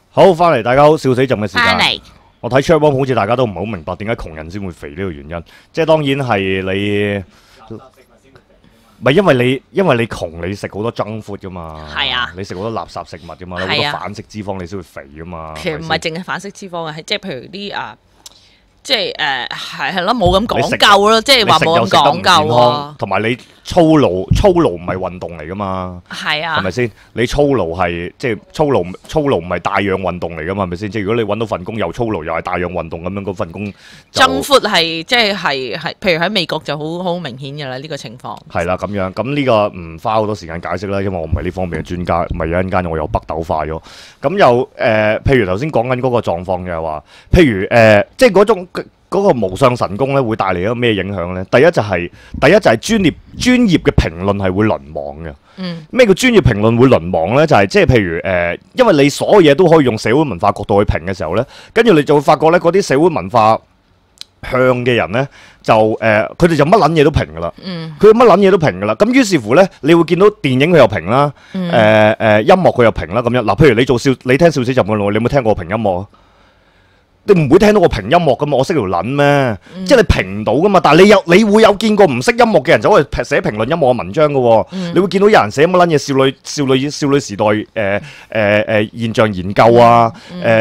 好，翻嚟大家好，笑死朕嘅時間。 翻嚟我睇 Chatroom 好似大家都唔係好明白點解窮人先會肥呢個原因，即係當然係你。唔係因為你窮，你食好多junk food噶嘛， 係啊， 你食好多垃圾食物噶嘛，你好多反式脂肪，你先會肥噶嘛。 其實唔係淨係反式脂肪嘅，係即係譬如啲即係係咯，冇咁講究咯，即係話冇咁講究喎。 同埋你操勞唔係運動嚟噶嘛， 係啊， 係咪先？你操勞係即係操勞唔係帶氧運動嚟噶嘛，係咪先？即係如果你揾到份工又操勞又係帶氧運動咁樣，嗰份工 junk food係即係譬如喺美國就好明顯㗎啦，呢個情況。 係啦，咁樣咁呢個唔花好多時間解釋啦，因為我唔係呢方面嘅專家，咪有陣間我又北斗化咗。咁又譬如頭先講緊嗰個狀況就係話，譬如即係嗰個無上神功咧，會帶嚟一個咩影響咧？第一就係專業嘅評論係會淪亡嘅。咩叫專業評論會淪亡咧？就係即係譬如因為你所有嘢都可以用社會文化角度去評嘅時候咧，跟住你就會發覺咧，嗰啲社會文化向嘅人咧，就佢哋就乜撚嘢都評噶啦。佢乜撚嘢都評噶啦。咁於是乎咧，你會見到電影佢又評啦，音樂佢又評啦咁樣。嗱，譬如你聽笑死朕嘅路，你有冇聽過評音樂啊？你唔會聽到我評音樂噶嘛？我識條撚咩？即係你評唔到噶嘛？但係你會有見過唔識音樂嘅人走去寫評論音樂嘅文章噶喎。你會見到有人寫乜撚嘢少女時代現象研究啊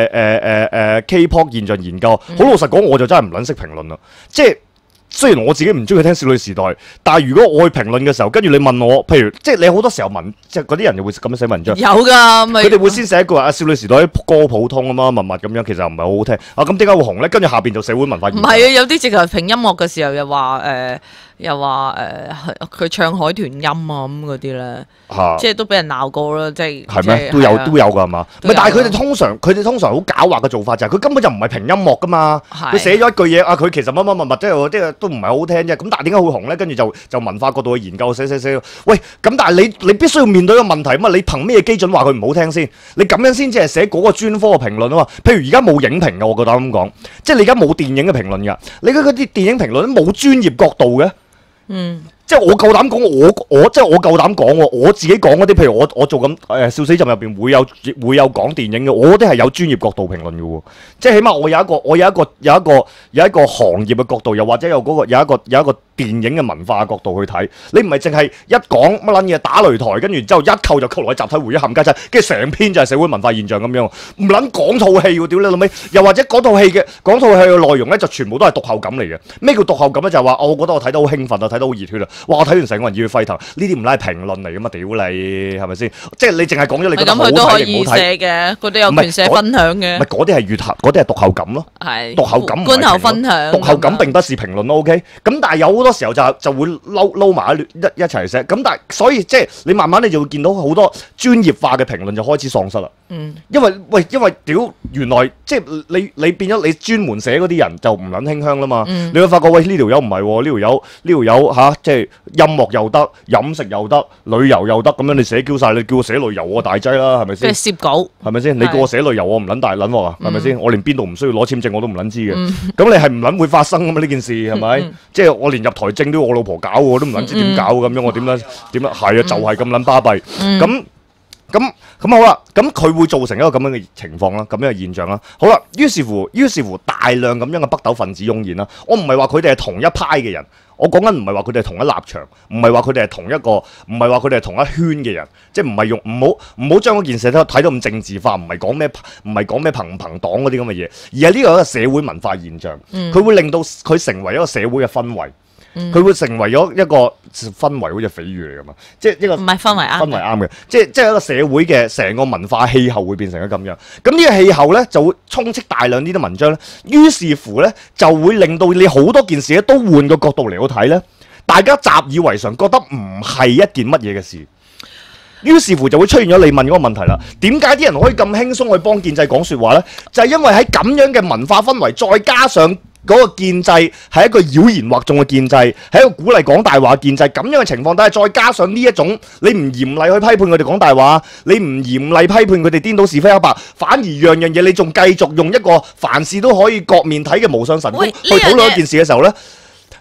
，K-pop 現象研究。好老實講，我就真係唔撚識評論啦。即係雖然我自己唔中意聽少女時代，但係如果我去評論嘅時候，跟住你問我，譬如即係你好多時候即係嗰啲人就會咁樣寫文章。 有㗎， 佢哋會先寫一句話少女時代啲歌普通啊嘛，密咁樣，其實唔係好好聽。咁點解會紅咧？跟住下邊就社會文化。 唔係啊，有啲直頭評音樂嘅時候又話佢唱海豚音啊咁嗰啲咧，即係都俾人鬧過啦，即係係咩？都有㗎係嘛？唔係，但係佢哋通常好狡猾嘅做法就係佢根本就唔係評音樂噶嘛，佢寫咗一句嘢佢其實乜即係都唔係好聽啫。咁但係點解會紅咧？跟住就文化角度去研究寫。喂，咁但係你必須要面對一個問題啊嘛，你憑咩基準話佢唔好聽先？你咁樣先至係寫嗰個專科嘅評論啊嘛。譬如而家冇影評嘅，我覺得咁講，即係你而家冇電影嘅評論㗎，你嗰啲電影評論都冇專業角度嘅。即係我夠膽講，我夠膽講喎，我自己講嗰啲，譬如我做緊笑死朕入邊會有講電影嘅，我嗰啲係有專業角度評論嘅喎，即係起碼我有一個行業嘅角度，又或者有一個電影嘅文化角度去睇，你唔係淨係一講乜撚嘢打擂台，跟住之後一扣就扣落去集體回憶冚家鏟，跟住成篇就係社會文化現象咁樣，唔撚講套戲喎，屌你老味！又或者講套戲嘅內容咧，就全部都係讀後感嚟嘅。咩叫讀後感咧？就係話我覺得我睇得好興奮啊，睇得好熱血啊！哇！我睇完成個人熱血沸騰，呢啲唔係評論嚟噶嘛？屌你係咪先？即係你淨係講咗你覺得好睇定唔好睇嘅， 佢都有權寫分享嘅。唔係嗰啲係嗰啲係讀後感咯。係讀後感， 觀後分享。 讀後感並不是評論咯。OK，咁但係有好多時候就會撈埋一齊寫。咁但係所以即係你慢慢你就會見到好多專業化嘅評論就開始喪失啦。因為屌原來即係你變咗你專門寫嗰啲人就唔撚馨香啦嘛。你會發覺喂呢條友唔係喎，呢條友嚇即係。音樂又得，飲食又得，旅遊又得，咁樣你寫曬，你叫我寫旅遊我大劑啦，係咪先？ 即係攝稿，係咪先？你叫我寫旅遊我唔撚大撚喎，係咪先？我連邊度唔需要攞簽證我都唔撚知嘅，咁你係唔撚會發生㗎嘛？呢件事係咪？即係我連入台證都要我老婆搞喎，我都唔撚知點搞咁樣，我點樣？係啊，就係咁撚巴閉。咁好啦，咁佢會造成一個咁樣嘅情況啦，咁樣嘅現象啦。好啦，於是乎大量咁樣嘅北斗分子湧現啦。我唔係話佢哋係同一派嘅人。我講緊唔係話佢哋係同一立場，唔係話佢哋係同一圈嘅人，即係唔好將嗰件事睇到咁政治化，唔係講咩朋唔朋黨嗰啲咁嘅嘢，而係呢個一個社會文化現象，佢會令到佢成為一個社會嘅氛圍。佢會成為咗一個氛圍，好似比喻嚟㗎嘛，即係一個唔係氛圍啱嘅，即係一個社會嘅成個文化氣候會變成咗咁樣。咁呢個氣候咧就會充斥大量呢啲文章咧，於是乎咧就會令到你好多件事咧都換個角度嚟到睇咧，大家習以為常，覺得唔係一件乜嘢嘅事。於是乎就會出現咗你問嗰個問題啦。點解啲人可以咁輕鬆去幫建制講説話咧？就係因為喺咁樣嘅文化氛圍，再加上嗰個建制係一個妖言惑眾嘅建制，係一個鼓勵講大話嘅建制。咁樣嘅情況底下，再加上呢一種你唔嚴厲去批判佢哋講大話，你唔嚴厲批判佢哋顛倒是非黑白，反而樣樣嘢你仲繼續用一個凡事都可以各面睇嘅無上神功去討論一件事嘅時候呢，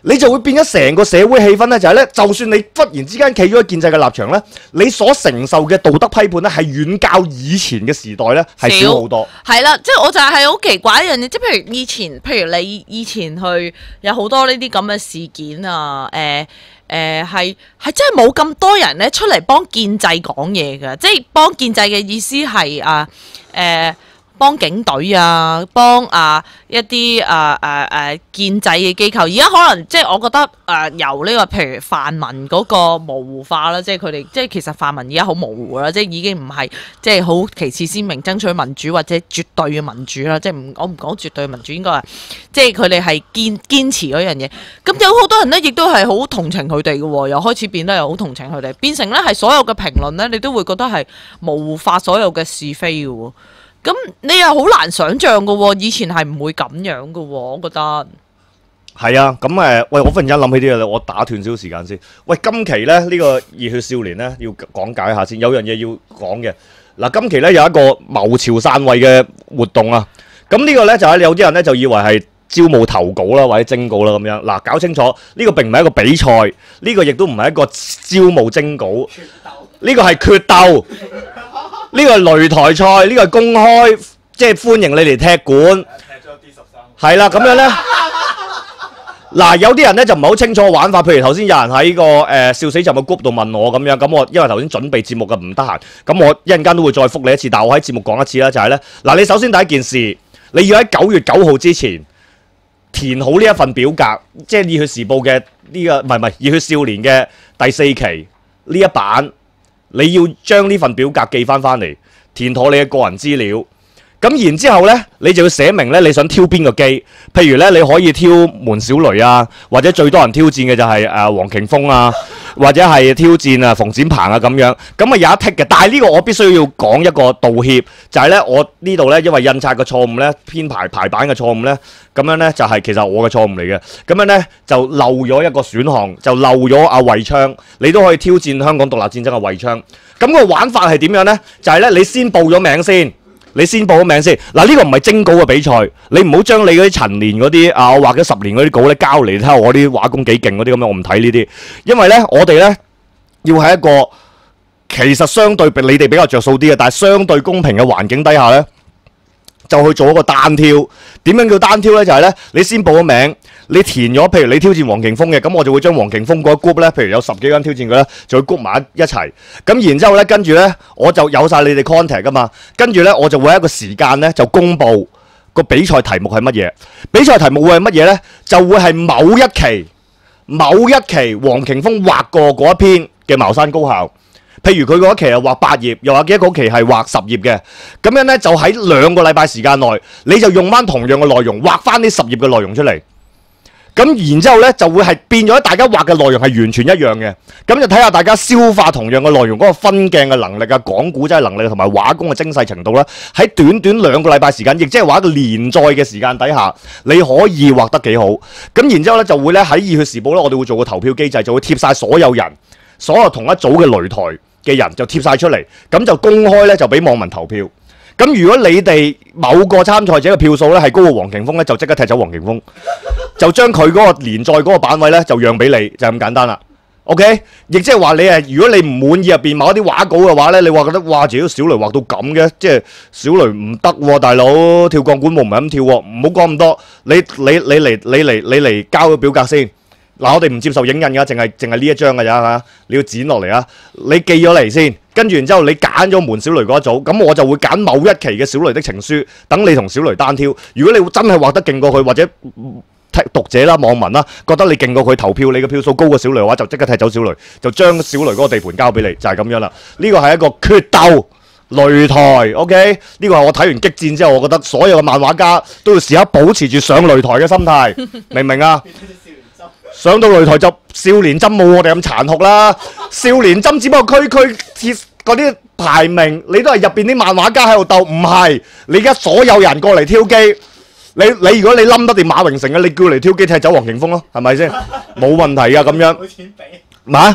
你就會變咗成個社會氣氛咧，就係咧，就算你忽然之間企咗喺建制嘅立場咧，你所承受嘅道德批判咧，係遠較以前嘅時代咧係少好多。 係啦，即係我就係好奇怪一樣嘢，即係譬如以前，譬如你以前去有好多呢啲咁嘅事件啊，係真係冇咁多人咧出嚟幫建制講嘢㗎，即係幫建制嘅意思係幫警隊啊，幫一啲建制嘅機構，而家可能即係我覺得由呢個譬如泛民嗰個模糊化啦，即係佢哋即係其實泛民而家好模糊啦，即係已經唔係即係好旗幟鮮明爭取民主或者絕對嘅民主啦，即係我唔講絕對嘅民主，應該係即係佢哋係堅持嗰樣嘢。咁有好多人咧，亦都係好同情佢哋嘅喎，又開始變得又好同情佢哋，變成咧係所有嘅評論咧，你都會覺得係模糊化所有嘅是非嘅喎。咁你又好難想像嘅喎，以前係唔會咁樣嘅喎，我覺得。 係啊，咁喂，我忽然間諗起啲嘢，我打斷少少時間先。喂，今期咧呢個熱血少年咧要講解下先，有樣嘢要講嘅。嗱，今期咧有一個謀朝篡位嘅活動啊。咁呢個咧就係有啲人咧就以為係招募投稿啦，或者徵稿啦咁樣。嗱，搞清楚，呢個並唔係一個比賽，呢個亦都唔係一個招募徵稿，呢個係決鬥。呢個係擂台賽，呢個係公開，即係歡迎你嚟踢館。踢咗 D13。係啦，咁樣咧，嗱有啲人咧就唔係好清楚玩法，譬如頭先有人喺個笑死朕嘅 group 度問我咁樣，咁我因為頭先準備節目嘅唔得閒，咁我一陣間都會再覆你一次，但係我喺節目講一次啦，就係咧，嗱你首先第一件事，你要喺9月9號之前填好呢一份表格，即係《熱血時報》嘅呢個唔係《熱血少年》嘅第4期呢一版。你要將呢份表格寄翻嚟，填妥你嘅個人資料。咁然之後呢，你就要寫明呢你想挑邊個機。譬如呢，你可以挑門小雷啊，或者最多人挑戰嘅就係黃瓊峰啊，或者係挑戰馮展鵬啊咁樣。咁啊有一剔嘅，但係呢個我必須要講一個道歉，就係呢，我呢度呢，因為印刷嘅錯誤呢，編排版嘅錯誤呢，咁樣呢，就係其實我嘅錯誤嚟嘅。咁樣呢，就漏咗一個選項，就漏咗阿衛昌，你都可以挑戰香港獨立戰爭嘅衛昌。咁個玩法係點樣呢？就係呢，你先報咗名先。嗱，呢個唔係徵稿嘅比賽，你唔好將你嗰啲陳年嗰啲我畫咗10年嗰啲稿咧交嚟睇下我啲畫工幾勁嗰啲咁樣，我唔睇呢啲，因為咧我哋咧要喺一個其實相對你哋比較着數啲嘅，但係相對公平嘅環境底下咧，就去做一個單挑。點樣叫單挑咧？就係咧你先報咗名，你填咗，譬如你挑戰黃瓊峰嘅，咁我就會將黃瓊峰嗰 group 咧，譬如有10幾個人挑戰佢咧，就會 group 埋一齊。咁然之後咧，跟住咧我就有晒你哋 contact 噶嘛，跟住咧我就會喺一個時間咧就公佈個比賽題目係乜嘢。比賽題目會係乜嘢咧？就會係某一期黃瓊峰畫過嗰一篇嘅茅山高校。譬如佢嗰一期係畫8頁，又或者嗰期係畫10頁嘅，咁樣呢，就喺2個禮拜時間內，你就用翻同樣嘅內容畫翻呢10頁嘅內容出嚟。咁然之後呢，就會係變咗大家畫嘅內容係完全一樣嘅。咁就睇下大家消化同樣嘅內容嗰個分鏡嘅能力啊、講古仔能力同埋畫工嘅精細程度啦。喺短2個禮拜時間，亦即係話一個連載嘅時間底下，你可以畫得幾好。咁然之後呢，就會呢喺熱血時報呢，我哋會做個投票機制，就會貼晒所有人，所有同一組嘅擂台嘅人就貼晒出嚟，咁就公開咧就俾網民投票。咁如果你哋某個參賽者嘅票數咧係高過黃瓊峰咧，就即刻踢走黃瓊峰，就將佢嗰個連載嗰個版位咧就讓俾你，就咁簡單啦。OK， 亦即係話你係如果你唔滿意入邊某一啲畫稿嘅話咧，你話覺得哇，自己小雷畫到咁嘅，即係小雷唔得喎，大佬跳鋼管舞唔係咁跳喎，唔好講咁多，你嚟交個表格先。嗱，我哋唔接受影印㗎，淨係呢一張㗎咋嚇，你要剪落嚟啊！你寄咗嚟先，跟住然之後你揀咗門小雷嗰一組，咁我就會揀某一期嘅小雷的情書，等你同小雷單挑。如果你真係畫得勁過佢，或者讀者啦、網民啦，覺得你勁過佢投票，你嘅票數高過小雷嘅話，就即刻踢走小雷，就將小雷嗰個地盤交俾你，就係咁樣啦。呢個係一個決鬥擂台 ，OK？ 呢個係我睇完激戰之後，我覺得所有嘅漫畫家都要時刻保持住上擂台嘅心態，明唔明啊？上到擂台就少年針冇我哋咁殘酷啦，少年針只不過區鐵嗰啲排名，你都係入邊啲漫畫家喺度鬥，唔係你而家所有人過嚟挑機，你如果你冧得掂馬榮成嘅，你叫嚟挑機踢走黃瓊峰咯，係咪先？冇問題噶咁樣。冇錢俾。嘛？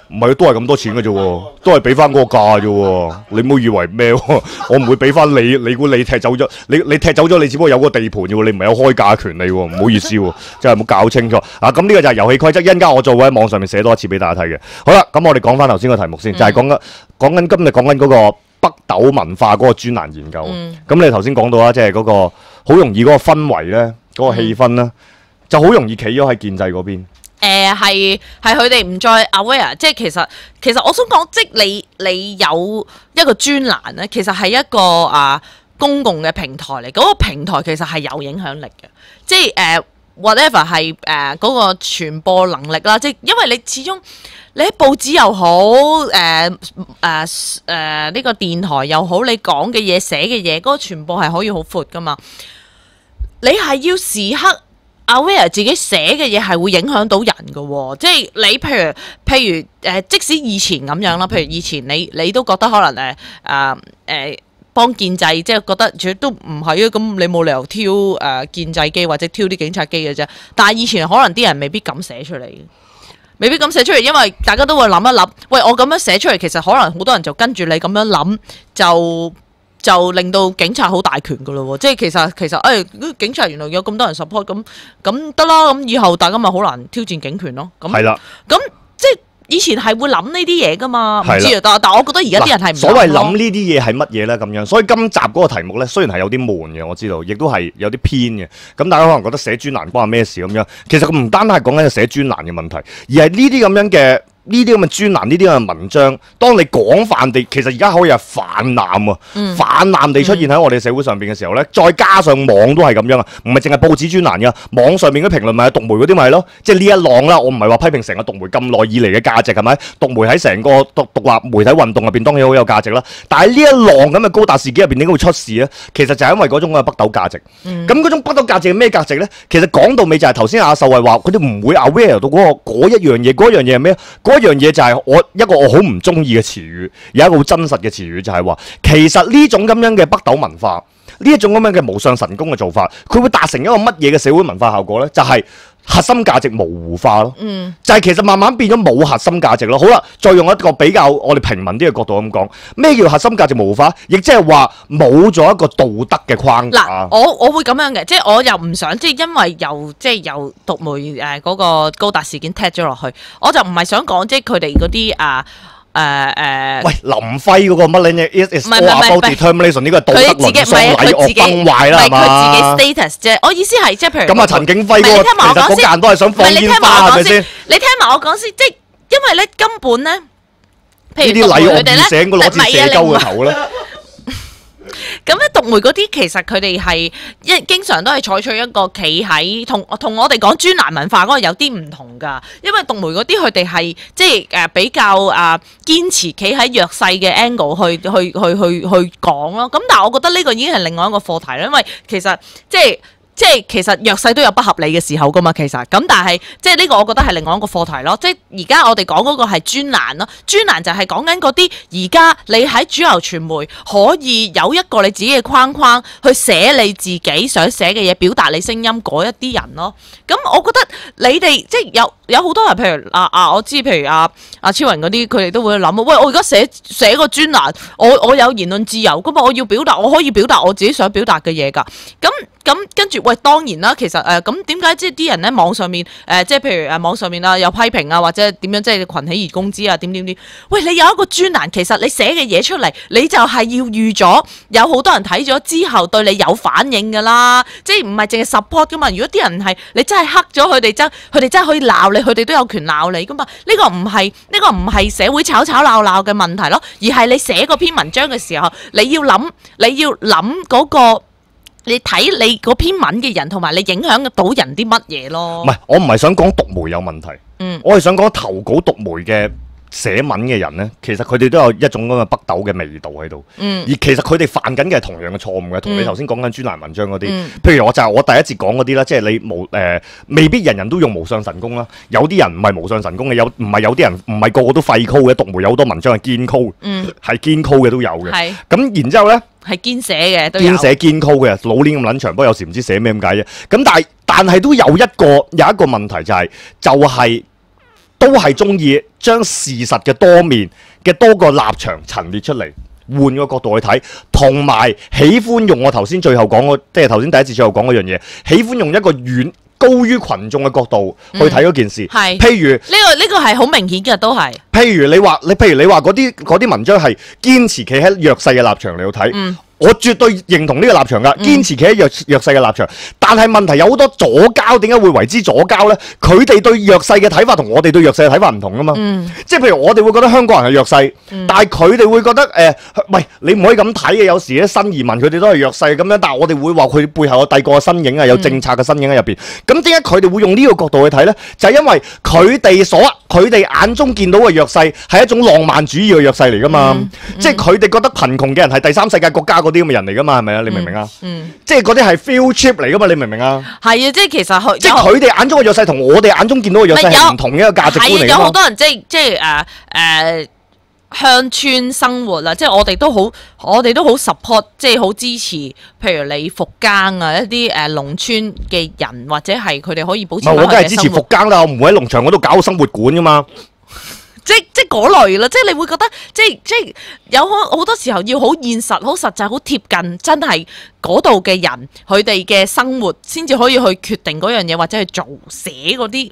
唔係都係咁多錢嘅啫喎，都係俾翻嗰個價啫喎。你唔好以為咩喎，我唔會俾翻你。你估你踢走咗，你踢走咗，你只不過有個地盤啫喎，你唔係有開價權利喎。唔好意思喎，真係冇搞清楚啊！咁呢個就係遊戲規則，一陣間我再會喺網上面寫多一次俾大家睇嘅。好啦，咁我哋講翻頭先個題目先，就係講緊今日講緊嗰個北斗文化嗰個專欄研究。咁你頭先講到啦，即係嗰個好容易嗰個氛圍咧，嗰個氣氛咧，就好容易企咗喺建制嗰邊。 係佢哋唔再 aware， 即係其實我想講，即係你有一個專欄咧，其實係一個公共嘅平台嚟，嗰個平台其實係有影響力嘅，即係whatever 係嗰個傳播能力啦，即係因為你始終你喺報紙又好，呢個電台又好，你講嘅嘢寫嘅嘢，嗰個傳播係可以好闊噶嘛，你係要時刻aware 自己寫嘅嘢係會影響到人嘅喎，即係你譬如即使以前咁樣啦，譬如以前你都覺得可能幫建制，即係覺得絕都唔係啊，咁你冇理由挑建制機或者挑啲警察機嘅啫。但係以前可能啲人未必咁寫出嚟嘅，未必咁寫出嚟，因為大家都會諗一諗，喂，我咁樣寫出嚟，其實可能好多人就跟住你咁樣諗，就令到警察好大權噶咯喎，即係其實警察原來有咁多人 support，咁得啦，咁以後大家咪好難挑戰警權咯。咁係啦，咁即係以前係會諗呢啲嘢噶嘛，唔知啊，但我覺得而家啲人係唔所謂諗呢啲嘢係乜嘢咧咁樣，所以今集嗰個題目咧雖然係有啲悶嘅，我知道，亦都係有啲偏嘅，咁大家可能覺得寫專欄關咩事咁樣，其實佢唔單單係講緊寫專欄嘅問題，而係呢啲咁樣嘅。呢啲咁嘅專欄，呢啲咁嘅文章，當你廣泛地，其實而家可以係泛濫喎，泛濫地出現喺我哋社會上邊嘅時候咧，再加上網都係咁樣啊，唔係淨係報紙專欄㗎，網上面嘅評論咪係獨媒嗰啲咪係咯，即係呢一浪啦。我唔係話批評成個獨媒咁耐以嚟嘅價值係咪？獨媒喺成個獨立媒體運動入邊當然好有價值啦，但係呢一浪咁嘅高達事件入邊點解會出事咧？其實就係因為嗰種嘅北斗價值。咁嗰種北斗價值係咩價值咧？其實講到尾就係頭先阿秀慧話，佢哋唔會 aware 到嗰一樣嘢，嗰樣嘢係咩？嗰樣嘢就係我好唔中意嘅詞語，有一個好真實嘅詞語就係話，其實呢種咁樣嘅北斗文化，呢一種咁樣嘅無上神功嘅做法，佢會達成一個乜嘢嘅社會文化效果呢？就係核心價值模糊化咯，就係其實慢慢變咗冇核心價值咯。好啦，再用一個比較我哋平民啲嘅角度咁講，咩叫核心價值模糊化？亦即係話冇咗一個道德嘅框架。 嗱，我會咁樣嘅，即係我又唔想即係因為由獨媒嗰個高達事件踢咗落去，我就唔係想講即係佢哋嗰啲喂，林輝嗰個乜嘢 is all about determination 呢個道德淪喪禮樂崩壞啦，係嘛？ 佢自己 status 啫。我意思係即係譬如咁陳景輝嗰個，其實嗰間都係想放煙花，係咪先？ 你聽埋我講先，即係因為咧根本咧，譬如呢啲禮樂二醒，個攞支射鳩個頭咧。 咁咧，獨媒嗰啲其實佢哋係經常都係採取一個企喺同我哋講專欄文化嗰個有啲唔同㗎，因為獨媒嗰啲佢哋係即係比較堅持企喺弱勢嘅 angle 去講咯。咁但係我覺得呢個已經係另外一個課題啦，因為其實即係其實弱勢都有不合理嘅時候噶嘛，其實咁但係即係呢個我覺得係另外一個課題咯。即係而家我哋講嗰個係專欄咯，專欄就係講緊嗰啲而家你喺主流傳媒可以有一個你自己嘅框框去寫你自己想寫嘅嘢，表達你聲音嗰一啲人咯。咁我覺得你哋即係有好多人，譬如我知譬如超雲嗰啲，佢哋都會諗喂，我而家寫個專欄，我有言論自由㗎嘛，我要表達，我可以表達我自己想表達嘅嘢㗎。咁跟住喂，當然啦，其實咁點解即係啲人咧網上面即係譬如網上面有批評啊，或者點樣即係群起而攻之啊，點？喂，你有一個專欄，其實你寫嘅嘢出嚟，你就係要預咗有好多人睇咗之後對你有反應㗎啦，即係唔係淨係 support 㗎嘛？如果啲人係你真係黑咗佢哋真係可以鬧你，佢哋都有權鬧你㗎嘛？呢個唔係社會吵鬧嘅問題咯，而係你寫嗰篇文章嘅時候，你要諗嗰個。你睇你嗰篇文嘅人，同埋你影響到人啲乜嘢咯？ 唔係，我唔係想講獨媒有問題，我係想講投稿獨媒嘅寫文嘅人呢，其實佢哋都有一種咁嘅北斗嘅味道喺度。而其實佢哋犯緊嘅係同樣嘅錯誤嘅，同你頭先講緊專欄文章嗰啲。譬如我第一節講嗰啲啦，即係你未必人人都用無上神功啦，有啲人唔係無上神功嘅，有啲人唔係個個都廢 code 嘅，獨媒有好多文章係堅 code，係堅 code 嘅都有嘅。咁然之後呢。 係堅寫嘅，都有堅寫堅 code 嘅，老年咁撚長，不過有時唔知寫咩咁解啫。咁但係都有一個問題就係都係中意將事實嘅多面嘅多個立場陳列出嚟，換個角度去睇，同埋喜歡用我頭先最後講嗰，即係頭先第一節最後講嗰樣嘢，喜歡用一個高於群眾嘅角度去睇嗰件事。譬如呢個係好明顯嘅，都係。 譬如你話嗰啲文章係堅持企喺弱勢嘅立場嚟到睇。我絕對認同呢個立場㗎，堅持企喺弱勢嘅立場。但係問題有好多左膠，點解會為之左膠呢？佢哋對弱勢嘅睇法同我哋對弱勢嘅睇法唔同㗎嘛。即係譬如我哋會覺得香港人係弱勢，但係佢哋會覺得喂，你唔可以咁睇嘅。有時咧新移民佢哋都係弱勢咁樣，但係我哋會話佢背後有帝國嘅身影啊，有政策嘅身影喺入邊。咁點解佢哋會用呢個角度去睇呢？就係因為佢哋眼中見到嘅弱勢係一種浪漫主義嘅弱勢嚟㗎嘛。即係佢哋覺得貧窮嘅人係第三世界國家嗰啲咁嘅人嚟噶嘛，係咪啊？你明唔明啊？即係嗰啲係 field trip 嚟噶嘛，你明唔明啊？係啊，即係其實即係佢哋眼中嘅弱勢同我哋眼中見到嘅弱勢係唔同嘅一個價值觀嚟㗎嘛。 有好多人即係鄉村生活啦，即係我哋都好 support， 即係好支持。譬如你復耕啊，一啲農村嘅人或者係佢哋可以保持返佢嘅生活。 我梗係支持復耕啦，我唔會喺農場嗰度搞個生活館㗎嘛。 即係嗰類啦，即係你會覺得即係有好多時候要好現實、好實際、好貼近真係嗰度嘅人佢哋嘅生活，先至可以去決定嗰樣嘢或者去寫嗰啲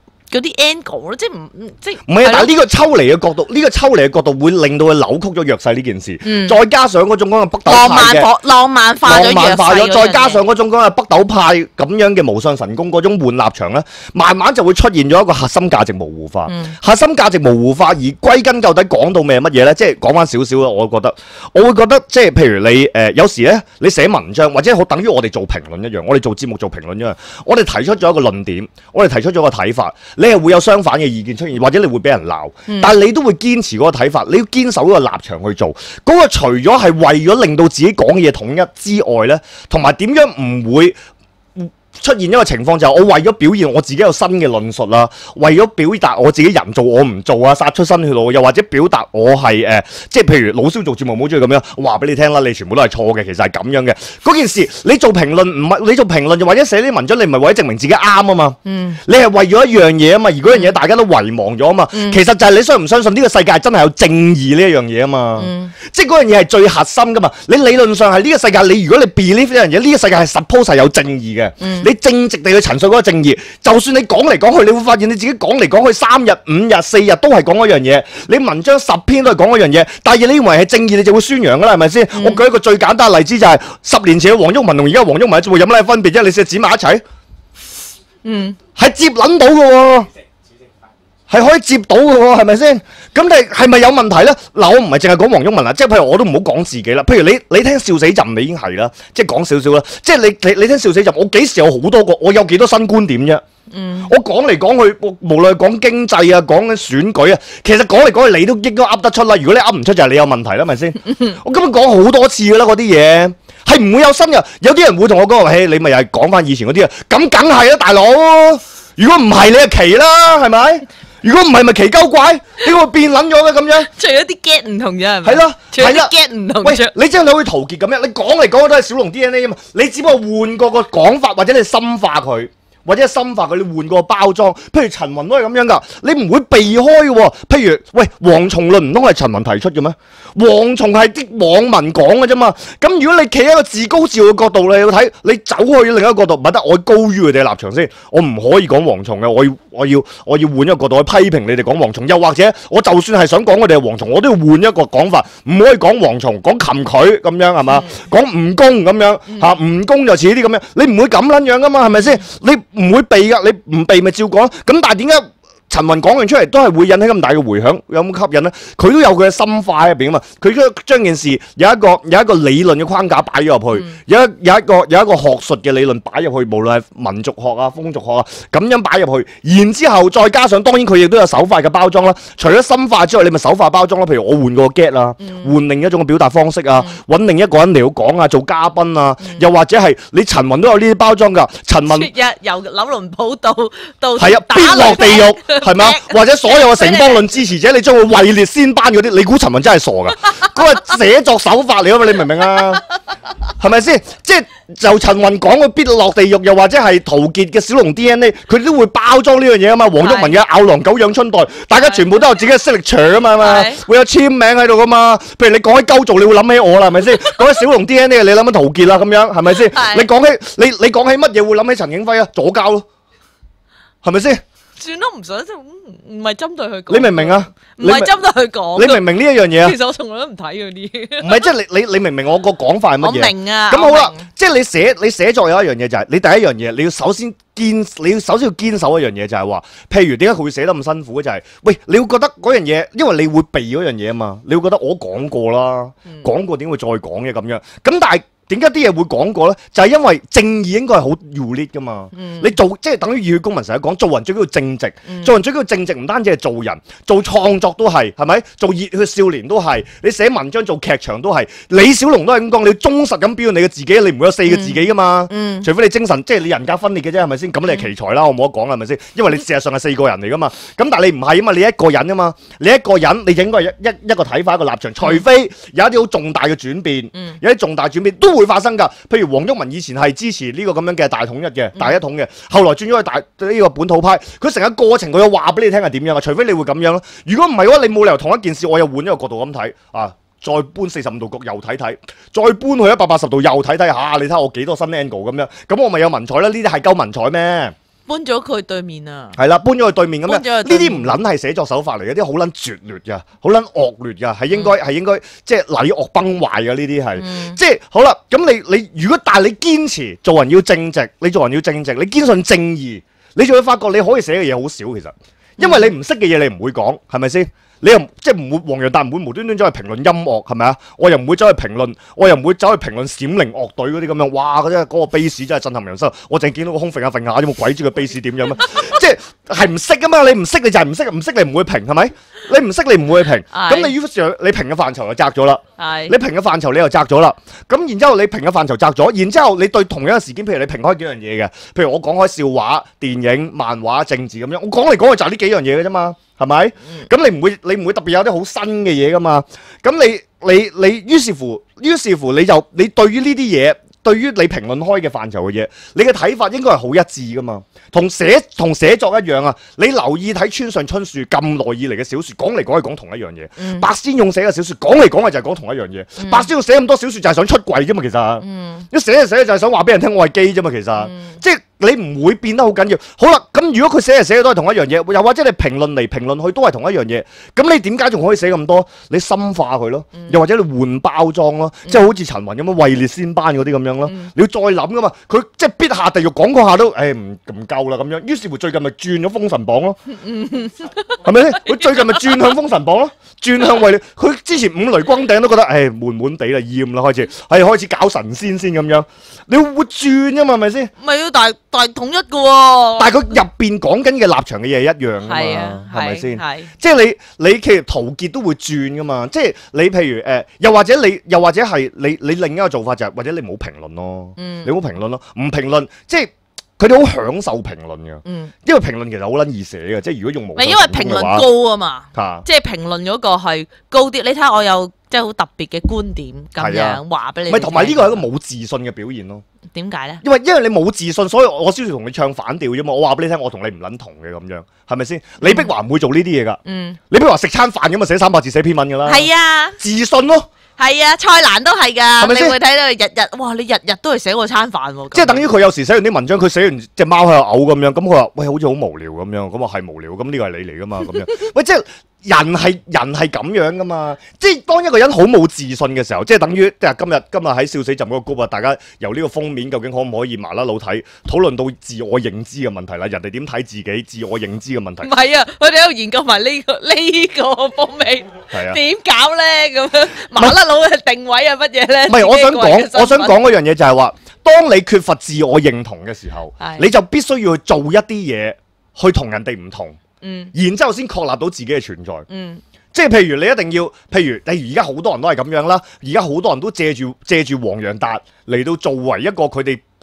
angle 咯，即係唔係啊？但係呢個抽離嘅角度會令到佢扭曲咗弱勢呢件事，再加上嗰種講嘅北斗派嘅浪漫化咗， 再加上嗰種講嘅北斗派咁樣嘅無上神功嗰種換立場咧，慢慢就會出現咗一個核心價值模糊化。核心價值模糊化而歸根究底講到咩乜嘢咧？即係講翻少少啦，我會覺得即係譬如你有時咧，你寫文章或者好等於我哋做評論一樣，我哋做節目做評論一樣，我哋提出咗一個論點，我哋提出咗個睇法。你係會有相反嘅意見出現，或者你會俾人鬧，但係你都會堅持嗰個睇法，你要堅守嗰個立場去做。嗰個除咗係為咗令到自己講嘢統一之外呢，同埋點樣唔會出現一個情況就係我為咗表現我自己有新嘅論述啦，為咗表達我自己人做我唔做啊，殺出新血路，又或者表達我係即係譬如老蕭做節目冇中意咁樣，我話俾你聽啦，你全部都係錯嘅，其實係咁樣嘅。嗰件事你做評論唔係你做評論，又或者寫啲文章，你唔係為咗證明自己啱啊嘛，你係為咗一樣嘢啊嘛，而嗰樣嘢大家都遺忘咗啊嘛，其實就係你相唔相信呢個世界真係有正義呢一樣嘢啊嘛，即係嗰樣嘢係最核心噶嘛。你理論上係呢個世界，你如果你 believe 呢樣嘢，呢個世界係 suppose 係有正義嘅，你正直地去陳述嗰個正義，就算你講嚟講去，你會發現你自己講嚟講去3日、5日、4日都係講嗰樣嘢，你文章10篇都係講嗰樣嘢，但係你認為係正義，你就會宣揚噶啦，係咪先？我舉一個最簡單嘅例子就係10年前嘅黃毓民同而家黃毓民會有咩分別啫？你試下剪埋一齊，係接撚到嘅喎。係可以接到嘅喎，係咪先？咁你係咪有問題咧？嗱，我唔係淨係講黃毓民啦，即係譬如我都唔好講自己啦。譬如你聽笑死朕，你已經係啦，即係講少少啦。即係你聽笑死朕，我幾時有好多個？我有幾多新觀點啫？我講嚟講去，無論係講經濟啊，講緊選舉啊，其實講嚟講去，你都應該噏得出啦。如果你噏唔出，就係你有問題啦，係咪先？我根本講好多次嘅啦，嗰啲嘢係唔會有新嘅。有啲人會同我講話，嘿，你咪又係講翻以前嗰啲啊？咁梗係啦，大佬。如果唔係，你係奇啦，係咪？如果唔係咪奇鳩怪？點會變撚咗嘅咁樣？ 除咗啲 get 唔同啫，係咪？ 係咯， 除咗啲 get 唔同。 喂，你真係好似陶傑咁樣，你講嚟講去都係小龍 DNA 啊嘛，你只不過換個講法，或者你深化佢。或者深化佢，你換個包裝。譬如陳雲都係咁樣噶，你唔會避開嘅喎。譬如喂，蝗蟲論唔通係陳雲提出嘅咩？蝗蟲係啲網民講嘅啫嘛。咁如果你企喺一個自高自傲嘅角度，你要睇，你走去另一個角度，唔係得我高於佢哋嘅立場先。我唔可以講蝗蟲嘅，我要換一個角度去批評你哋講蝗蟲。又或者我就算係想講佢哋係蝗蟲，我都要換一個講法，唔可以講蝗蟲，講蠄蟝咁樣係嘛？講蜈蚣咁樣嚇，蜈蚣就似啲咁樣，你唔會咁撚樣噶嘛？係咪先？你唔會避噶，你唔避咪照講。咁但係點解陳雲講完出嚟都係會引起咁大嘅迴響？有冇吸引咧？佢都有佢嘅深化喺入邊啊嘛。佢將件事有一個理論嘅框架擺咗入去，有一個學術嘅理論擺入去，無論係民族學啊、風俗學啊，咁樣擺入去。然之後再加上，當然佢亦都有手法嘅包裝啦。除咗深化之外，你咪手法包裝啦。譬如我換個 get 啊，換另一種嘅表達方式啊，揾另一個人嚟講啊，做嘉賓啊，又或者係你陳雲都有呢啲包裝㗎。陳雲由紐倫堡到係啊，必落地獄。係嘛？或者所有嘅城邦論支持者，你將佢位列仙班嗰啲，你估陳雲真係傻噶？嗰個寫作手法嚟啊嘛，你明唔明啊？ 係咪先？即係就陳雲講嘅必落地獄，又或者係陶傑嘅小龍 DNA，佢都會包裝呢樣嘢啊嘛。黃毓民嘅咬狼狗養春袋，大家全部都有自己嘅色力場啊嘛，會有簽名喺度噶嘛。譬如你講起鳩做，你會諗起我啦，係咪先？講起小龍 DNA，你諗起陶傑啦，咁樣係咪先？你講起乜嘢會諗起陳景輝啊？左膠咯，係咪先？ 算啦，唔想唔係針對佢講。 你明唔明啊？ 唔係針對佢講。 你明唔明呢一樣嘢啊？ 其實我從來都唔睇嗰啲。 唔係，即係你明唔明我個講法係乜嘢？ 我明啊。 咁好啦，即係你寫作有一樣嘢就係，你第一樣嘢你要首先要堅守一樣嘢就係話，譬如點解佢會寫得咁辛苦就係，喂，你會覺得嗰樣嘢，因為你會避嗰樣嘢啊嘛，你會覺得我講過啦，講過點會再講嘅咁樣，咁但係。點解啲嘢會講過呢？就係因為正義應該係好 unique 噶嘛。你做即係等於熱血公民成日講，做人最緊要正直。做人最緊要正直，唔單止係做人，做創作都係，係咪？做熱血少年都係，你寫文章做劇場都係。李小龍都係咁講，你要忠實咁表現你嘅自己，你唔會有4個自己噶嘛。除非你精神，即係你人格分裂嘅啫，係咪先？咁你係奇才啦，我冇得講啦，係咪先？因為你事實上係4個人嚟噶嘛。咁但係你唔係啊嘛，你一個人啊嘛，你一個人你應該係一個睇法一個立場，除非有一啲好重大嘅轉變，有啲重大轉變都會發生㗎。譬如黃毓民以前係支持呢個咁樣嘅大統一嘅大一統嘅，後來轉咗去呢個本土派，佢成個過程佢有話俾你聽係點樣啊？除非你會咁樣咯。如果唔係嘅話，你冇理由同一件事我又換一個角度咁睇啊，再搬45度角又睇睇，再搬去180度又睇睇下，你睇下我幾多新 angle 咁樣，咁我咪有文采啦？呢啲係鳩文采咩？搬咗佢對面啊！係啦，搬咗去對面咁樣，呢啲唔撚係寫作手法嚟嘅，啲好撚拙劣嘅，好撚惡劣嘅，係應該即係禮樂崩壞嘅呢啲係，即係好啦。咁你如果但係你堅持做人要正直，你堅信正義，你就會發覺你可以寫嘅嘢好少其實，因為你唔識嘅嘢你唔會講，係咪先？你又即係唔會黃洋達唔會無端端走去評論音樂係咪啊？我又唔會走去評論閃靈樂隊嗰啲咁樣，哇！嗰個 bass 真係震撼人心。我淨係見到個空揈下揈下，有冇鬼知個 bass 點樣咩？即係唔識㗎嘛？你唔識你就係唔識，唔識你唔會評係咪？你唔識你唔會評，咁你於是你評嘅範疇就窄咗啦。你評嘅範疇你又窄咗啦。咁然之後你評嘅範疇窄咗，然之後你對同樣嘅事件，譬如你評開幾樣嘢嘅，譬如我講開笑話、電影、漫畫、政治咁樣，我講嚟講去就係呢幾樣嘢嘅啫嘛。係咪？咁你唔會特別有啲好新嘅嘢噶嘛？咁你於是乎你對於呢啲嘢，對於你評論開嘅範疇嘅嘢，你嘅睇法應該係好一致噶嘛？同寫作一樣啊！你留意睇村上春樹咁耐以嚟嘅小説，講嚟講去講同一樣嘢。白先勇寫嘅小説，講嚟講去就係講同一樣嘢。白先勇寫咁多小説就係想出櫃啫嘛，其實。一寫就係想話俾人聽我係基啫嘛，其實。即係你唔會變得好緊要。好啦，咁如果佢寫嚟寫去都係同一樣嘢，又或者你評論嚟評論去都係同一樣嘢，咁你點解仲可以寫咁多？你深化佢咯，又或者你換包裝咯，即係好似陳雲咁樣位列仙班嗰啲咁樣咯。你要再諗噶嘛？佢即係必下地獄講下都唔夠啦咁樣。於是乎最近咪轉咗封神榜咯，係咪先？佢最近咪轉向封神榜咯，轉向位列。佢之前五雷轟頂都覺得悶悶地啦，厭啦，開始搞神仙先咁樣。你會轉噶嘛？係咪先？唔係要大統一嘅喎。但係佢入邊講緊嘅立場嘅嘢係一樣㗎嘛，係咪先？即係你其實陶傑都會轉噶嘛。即係你譬如又或者係你另一個做法就係或者你冇評論咯，你冇評論咯，唔評論即係。佢哋好享受評論嘅，因為評論其實好撚易寫嘅，即係如果用無，因為評論高啊嘛，即係評論嗰個係高啲。你睇下我有即係好特別嘅觀點咁樣話俾你。唔係同埋呢個係一個冇自信嘅表現咯。點解咧？因為你冇自信，所以我先至同你唱反調啫嘛。我話俾你聽，我同你唔撚同嘅咁樣，係咪先？李碧華唔會做呢啲嘢㗎。李碧華食餐飯咁啊，寫300字寫篇文㗎啦。係啊，自信咯。係啊，蔡瀾都係㗎，你會睇到日，哇！你日日都係寫嗰餐飯喎。即係等於佢有時寫完啲文章，佢寫完隻貓喺度嘔咁樣，咁佢話：喂，好似好無聊咁樣，咁話係無聊，咁呢個係你嚟㗎嘛咁樣。喂，即係。人係咁樣噶嘛，即係當一個人好冇自信嘅時候，即係等於即係今日喺笑死浸嗰個谷啊，大家由呢個封面究竟可唔可以麻甩佬睇，討論到自我認知嘅問題啦，人哋點睇自己自我認知嘅問題。唔係啊，佢哋喺度研究埋呢個封面，點搞咧咁樣？麻甩佬嘅定位係乜嘢咧？唔係，我想講嗰樣嘢就係話，當你缺乏自我認同嘅時候，你就必須要去做一啲嘢去同人哋唔同。然之後先確立到自己嘅存在，即係譬如你一定要，譬如而家好多人都係咁樣啦，而家好多人都借住黃洋達嚟到作為一個佢哋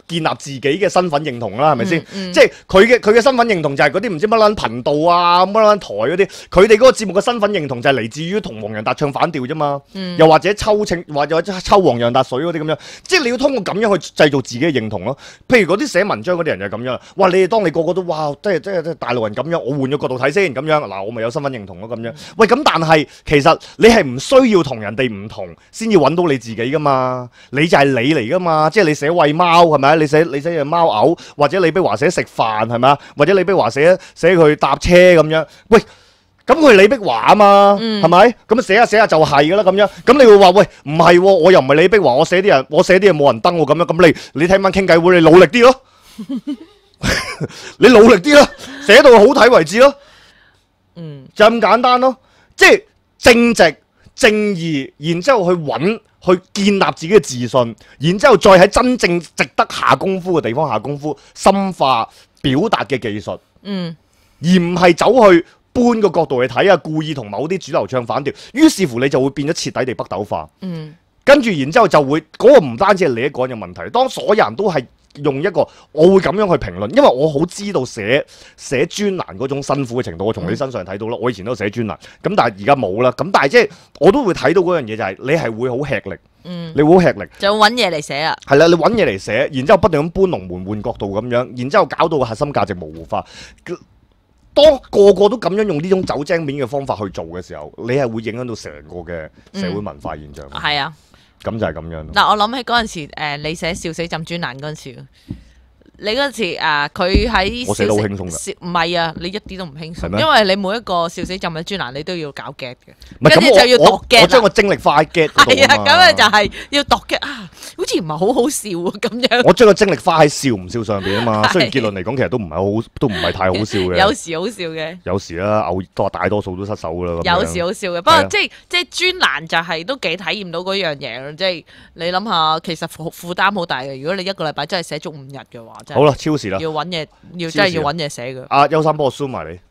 建立自己嘅身份認同啦，係咪先？即係佢嘅身份認同就係嗰啲唔知乜撚頻道啊、乜撚台嗰啲，佢哋嗰個節目嘅身份認同就係嚟自於同黃洋達唱反調啫嘛。又或者或者抽黃洋達水嗰啲咁樣，即係你要通過咁樣去製造自己嘅認同咯。譬如嗰啲寫文章嗰啲人就係咁樣，哇！你哋當你個個都哇，即係大陸人咁樣，我換個角度睇先咁樣，嗱我咪有身份認同咯咁樣。喂，咁但係其實你係唔需要同人哋唔同先要揾到你自己噶嘛，你就係你嚟噶嘛，即係你寫餵貓係咪？你寫隻貓嘔，或者李碧華寫食飯係咪？或者李碧華寫佢搭車咁樣，喂，咁佢係李碧華啊嘛，係咪？咁寫下就係噶啦咁樣，咁你會話喂唔係喎，我又唔係李碧華，我寫啲嘢冇人登喎咁樣，咁你聽晚傾偈會，你努力啲咯，你努力啲咯，寫到好睇為止咯，就咁簡單咯，即係正直正義，然之後去建立自己嘅自信，然之後再喺真正值得下功夫嘅地方下功夫，深化表達嘅技術，而唔係走去搬個角度去睇啊，故意同某啲主流唱反調，於是乎你就會變咗徹底地北斗化，跟住然之後就會嗰個唔單止係你一個人嘅問題，當所有人都係用一個，我會咁樣去評論，因為我好知道寫專欄嗰種辛苦嘅程度，我從你身上睇到啦。我以前都寫專欄，咁但係而家冇啦。咁但係即係我都會睇到嗰樣嘢就係你係會好吃力，你會好吃力， 就揾嘢嚟寫啊。 係啦，你揾嘢嚟寫，然之後不斷咁搬龍門換角度咁樣，然之後搞到個核心價值模糊化。當個個都咁樣用呢種走精面嘅方法去做嘅時候，你係會影響到成個嘅社會文化現象。 係啊。 咁就係咁樣。 嗱，我諗起嗰陣時，你寫笑死朕專欄嗰陣時，你嗰陣時佢喺我寫得好輕鬆㗎。 唔係啊，你一啲都唔輕鬆， 係咩？ 因為你每一個笑死朕嘅專欄，你都要搞 get 嘅， 唔係跟住就要度 get 我將個精力花喺 get 嗰度係啊， 啊嘛。 咁啊就係要度 get 啊，好似唔係好好笑啊咁樣。 我將個精力花喺笑唔笑上邊啊嘛。雖然結論嚟講，其實都唔係太好笑嘅。 有時好笑嘅。 有時啦，大多數都失手噶啦。 有時好笑嘅，不過即係專欄就係都幾體驗到嗰樣嘢咯。即係你諗下，其實負擔好大嘅。如果你一個禮拜真係寫足5日嘅話，真係好啦，超時啦。 要揾嘢，真係要揾嘢寫嘅。 阿邱生幫我 zoom 埋你。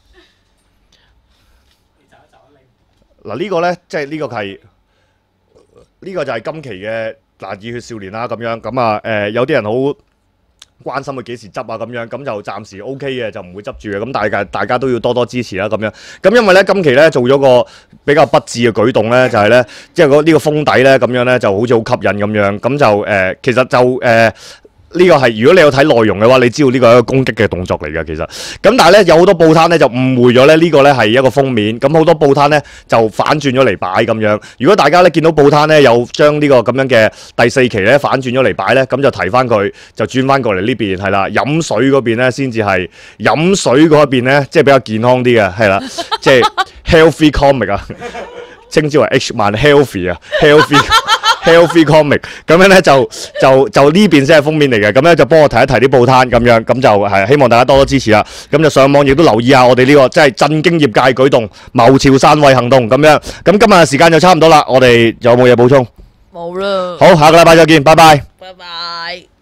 嗱呢個咧，即係呢個係呢個就係今期嘅熱血少年啦咁樣。咁啊有啲人好關心佢幾時執啊咁樣，咁就暫時 OK 嘅，就唔會執住嘅。咁大家都要多多支持啦咁樣。咁因為咧今期咧做咗個比較不智嘅舉動咧，就係咧即係呢個封底咧咁樣咧，就好似好吸引咁樣。咁就其實就呢個係如果你有睇內容嘅話，你知道呢個係一個攻擊嘅動作嚟嘅，其實。咁但係咧有好多報攤咧就誤會咗咧呢個咧係一個封面，咁好多報攤咧就反轉咗嚟擺咁樣。如果大家咧見到報攤咧有將呢個咁樣嘅第4期咧反轉咗嚟擺咧，咁就提翻佢，就轉翻過嚟呢邊係啦。飲水嗰邊咧先至係飲水嗰邊咧，即係比較健康啲嘅係啦，即係 healthy comic 啊，稱之為 H 漫 healthy 啊 healthy comic 咁樣咧就呢邊先係封面嚟嘅，咁咧就幫我提一提啲報攤咁樣，咁就係希望大家多多支持啦。咁就上網亦都留意下我哋呢個即係震驚業界舉動，謀朝篡位行動咁樣。咁今日嘅時間就差唔多啦，我哋有冇嘢補充？ 冇啦。 好，下個禮拜再見，拜拜。 拜拜。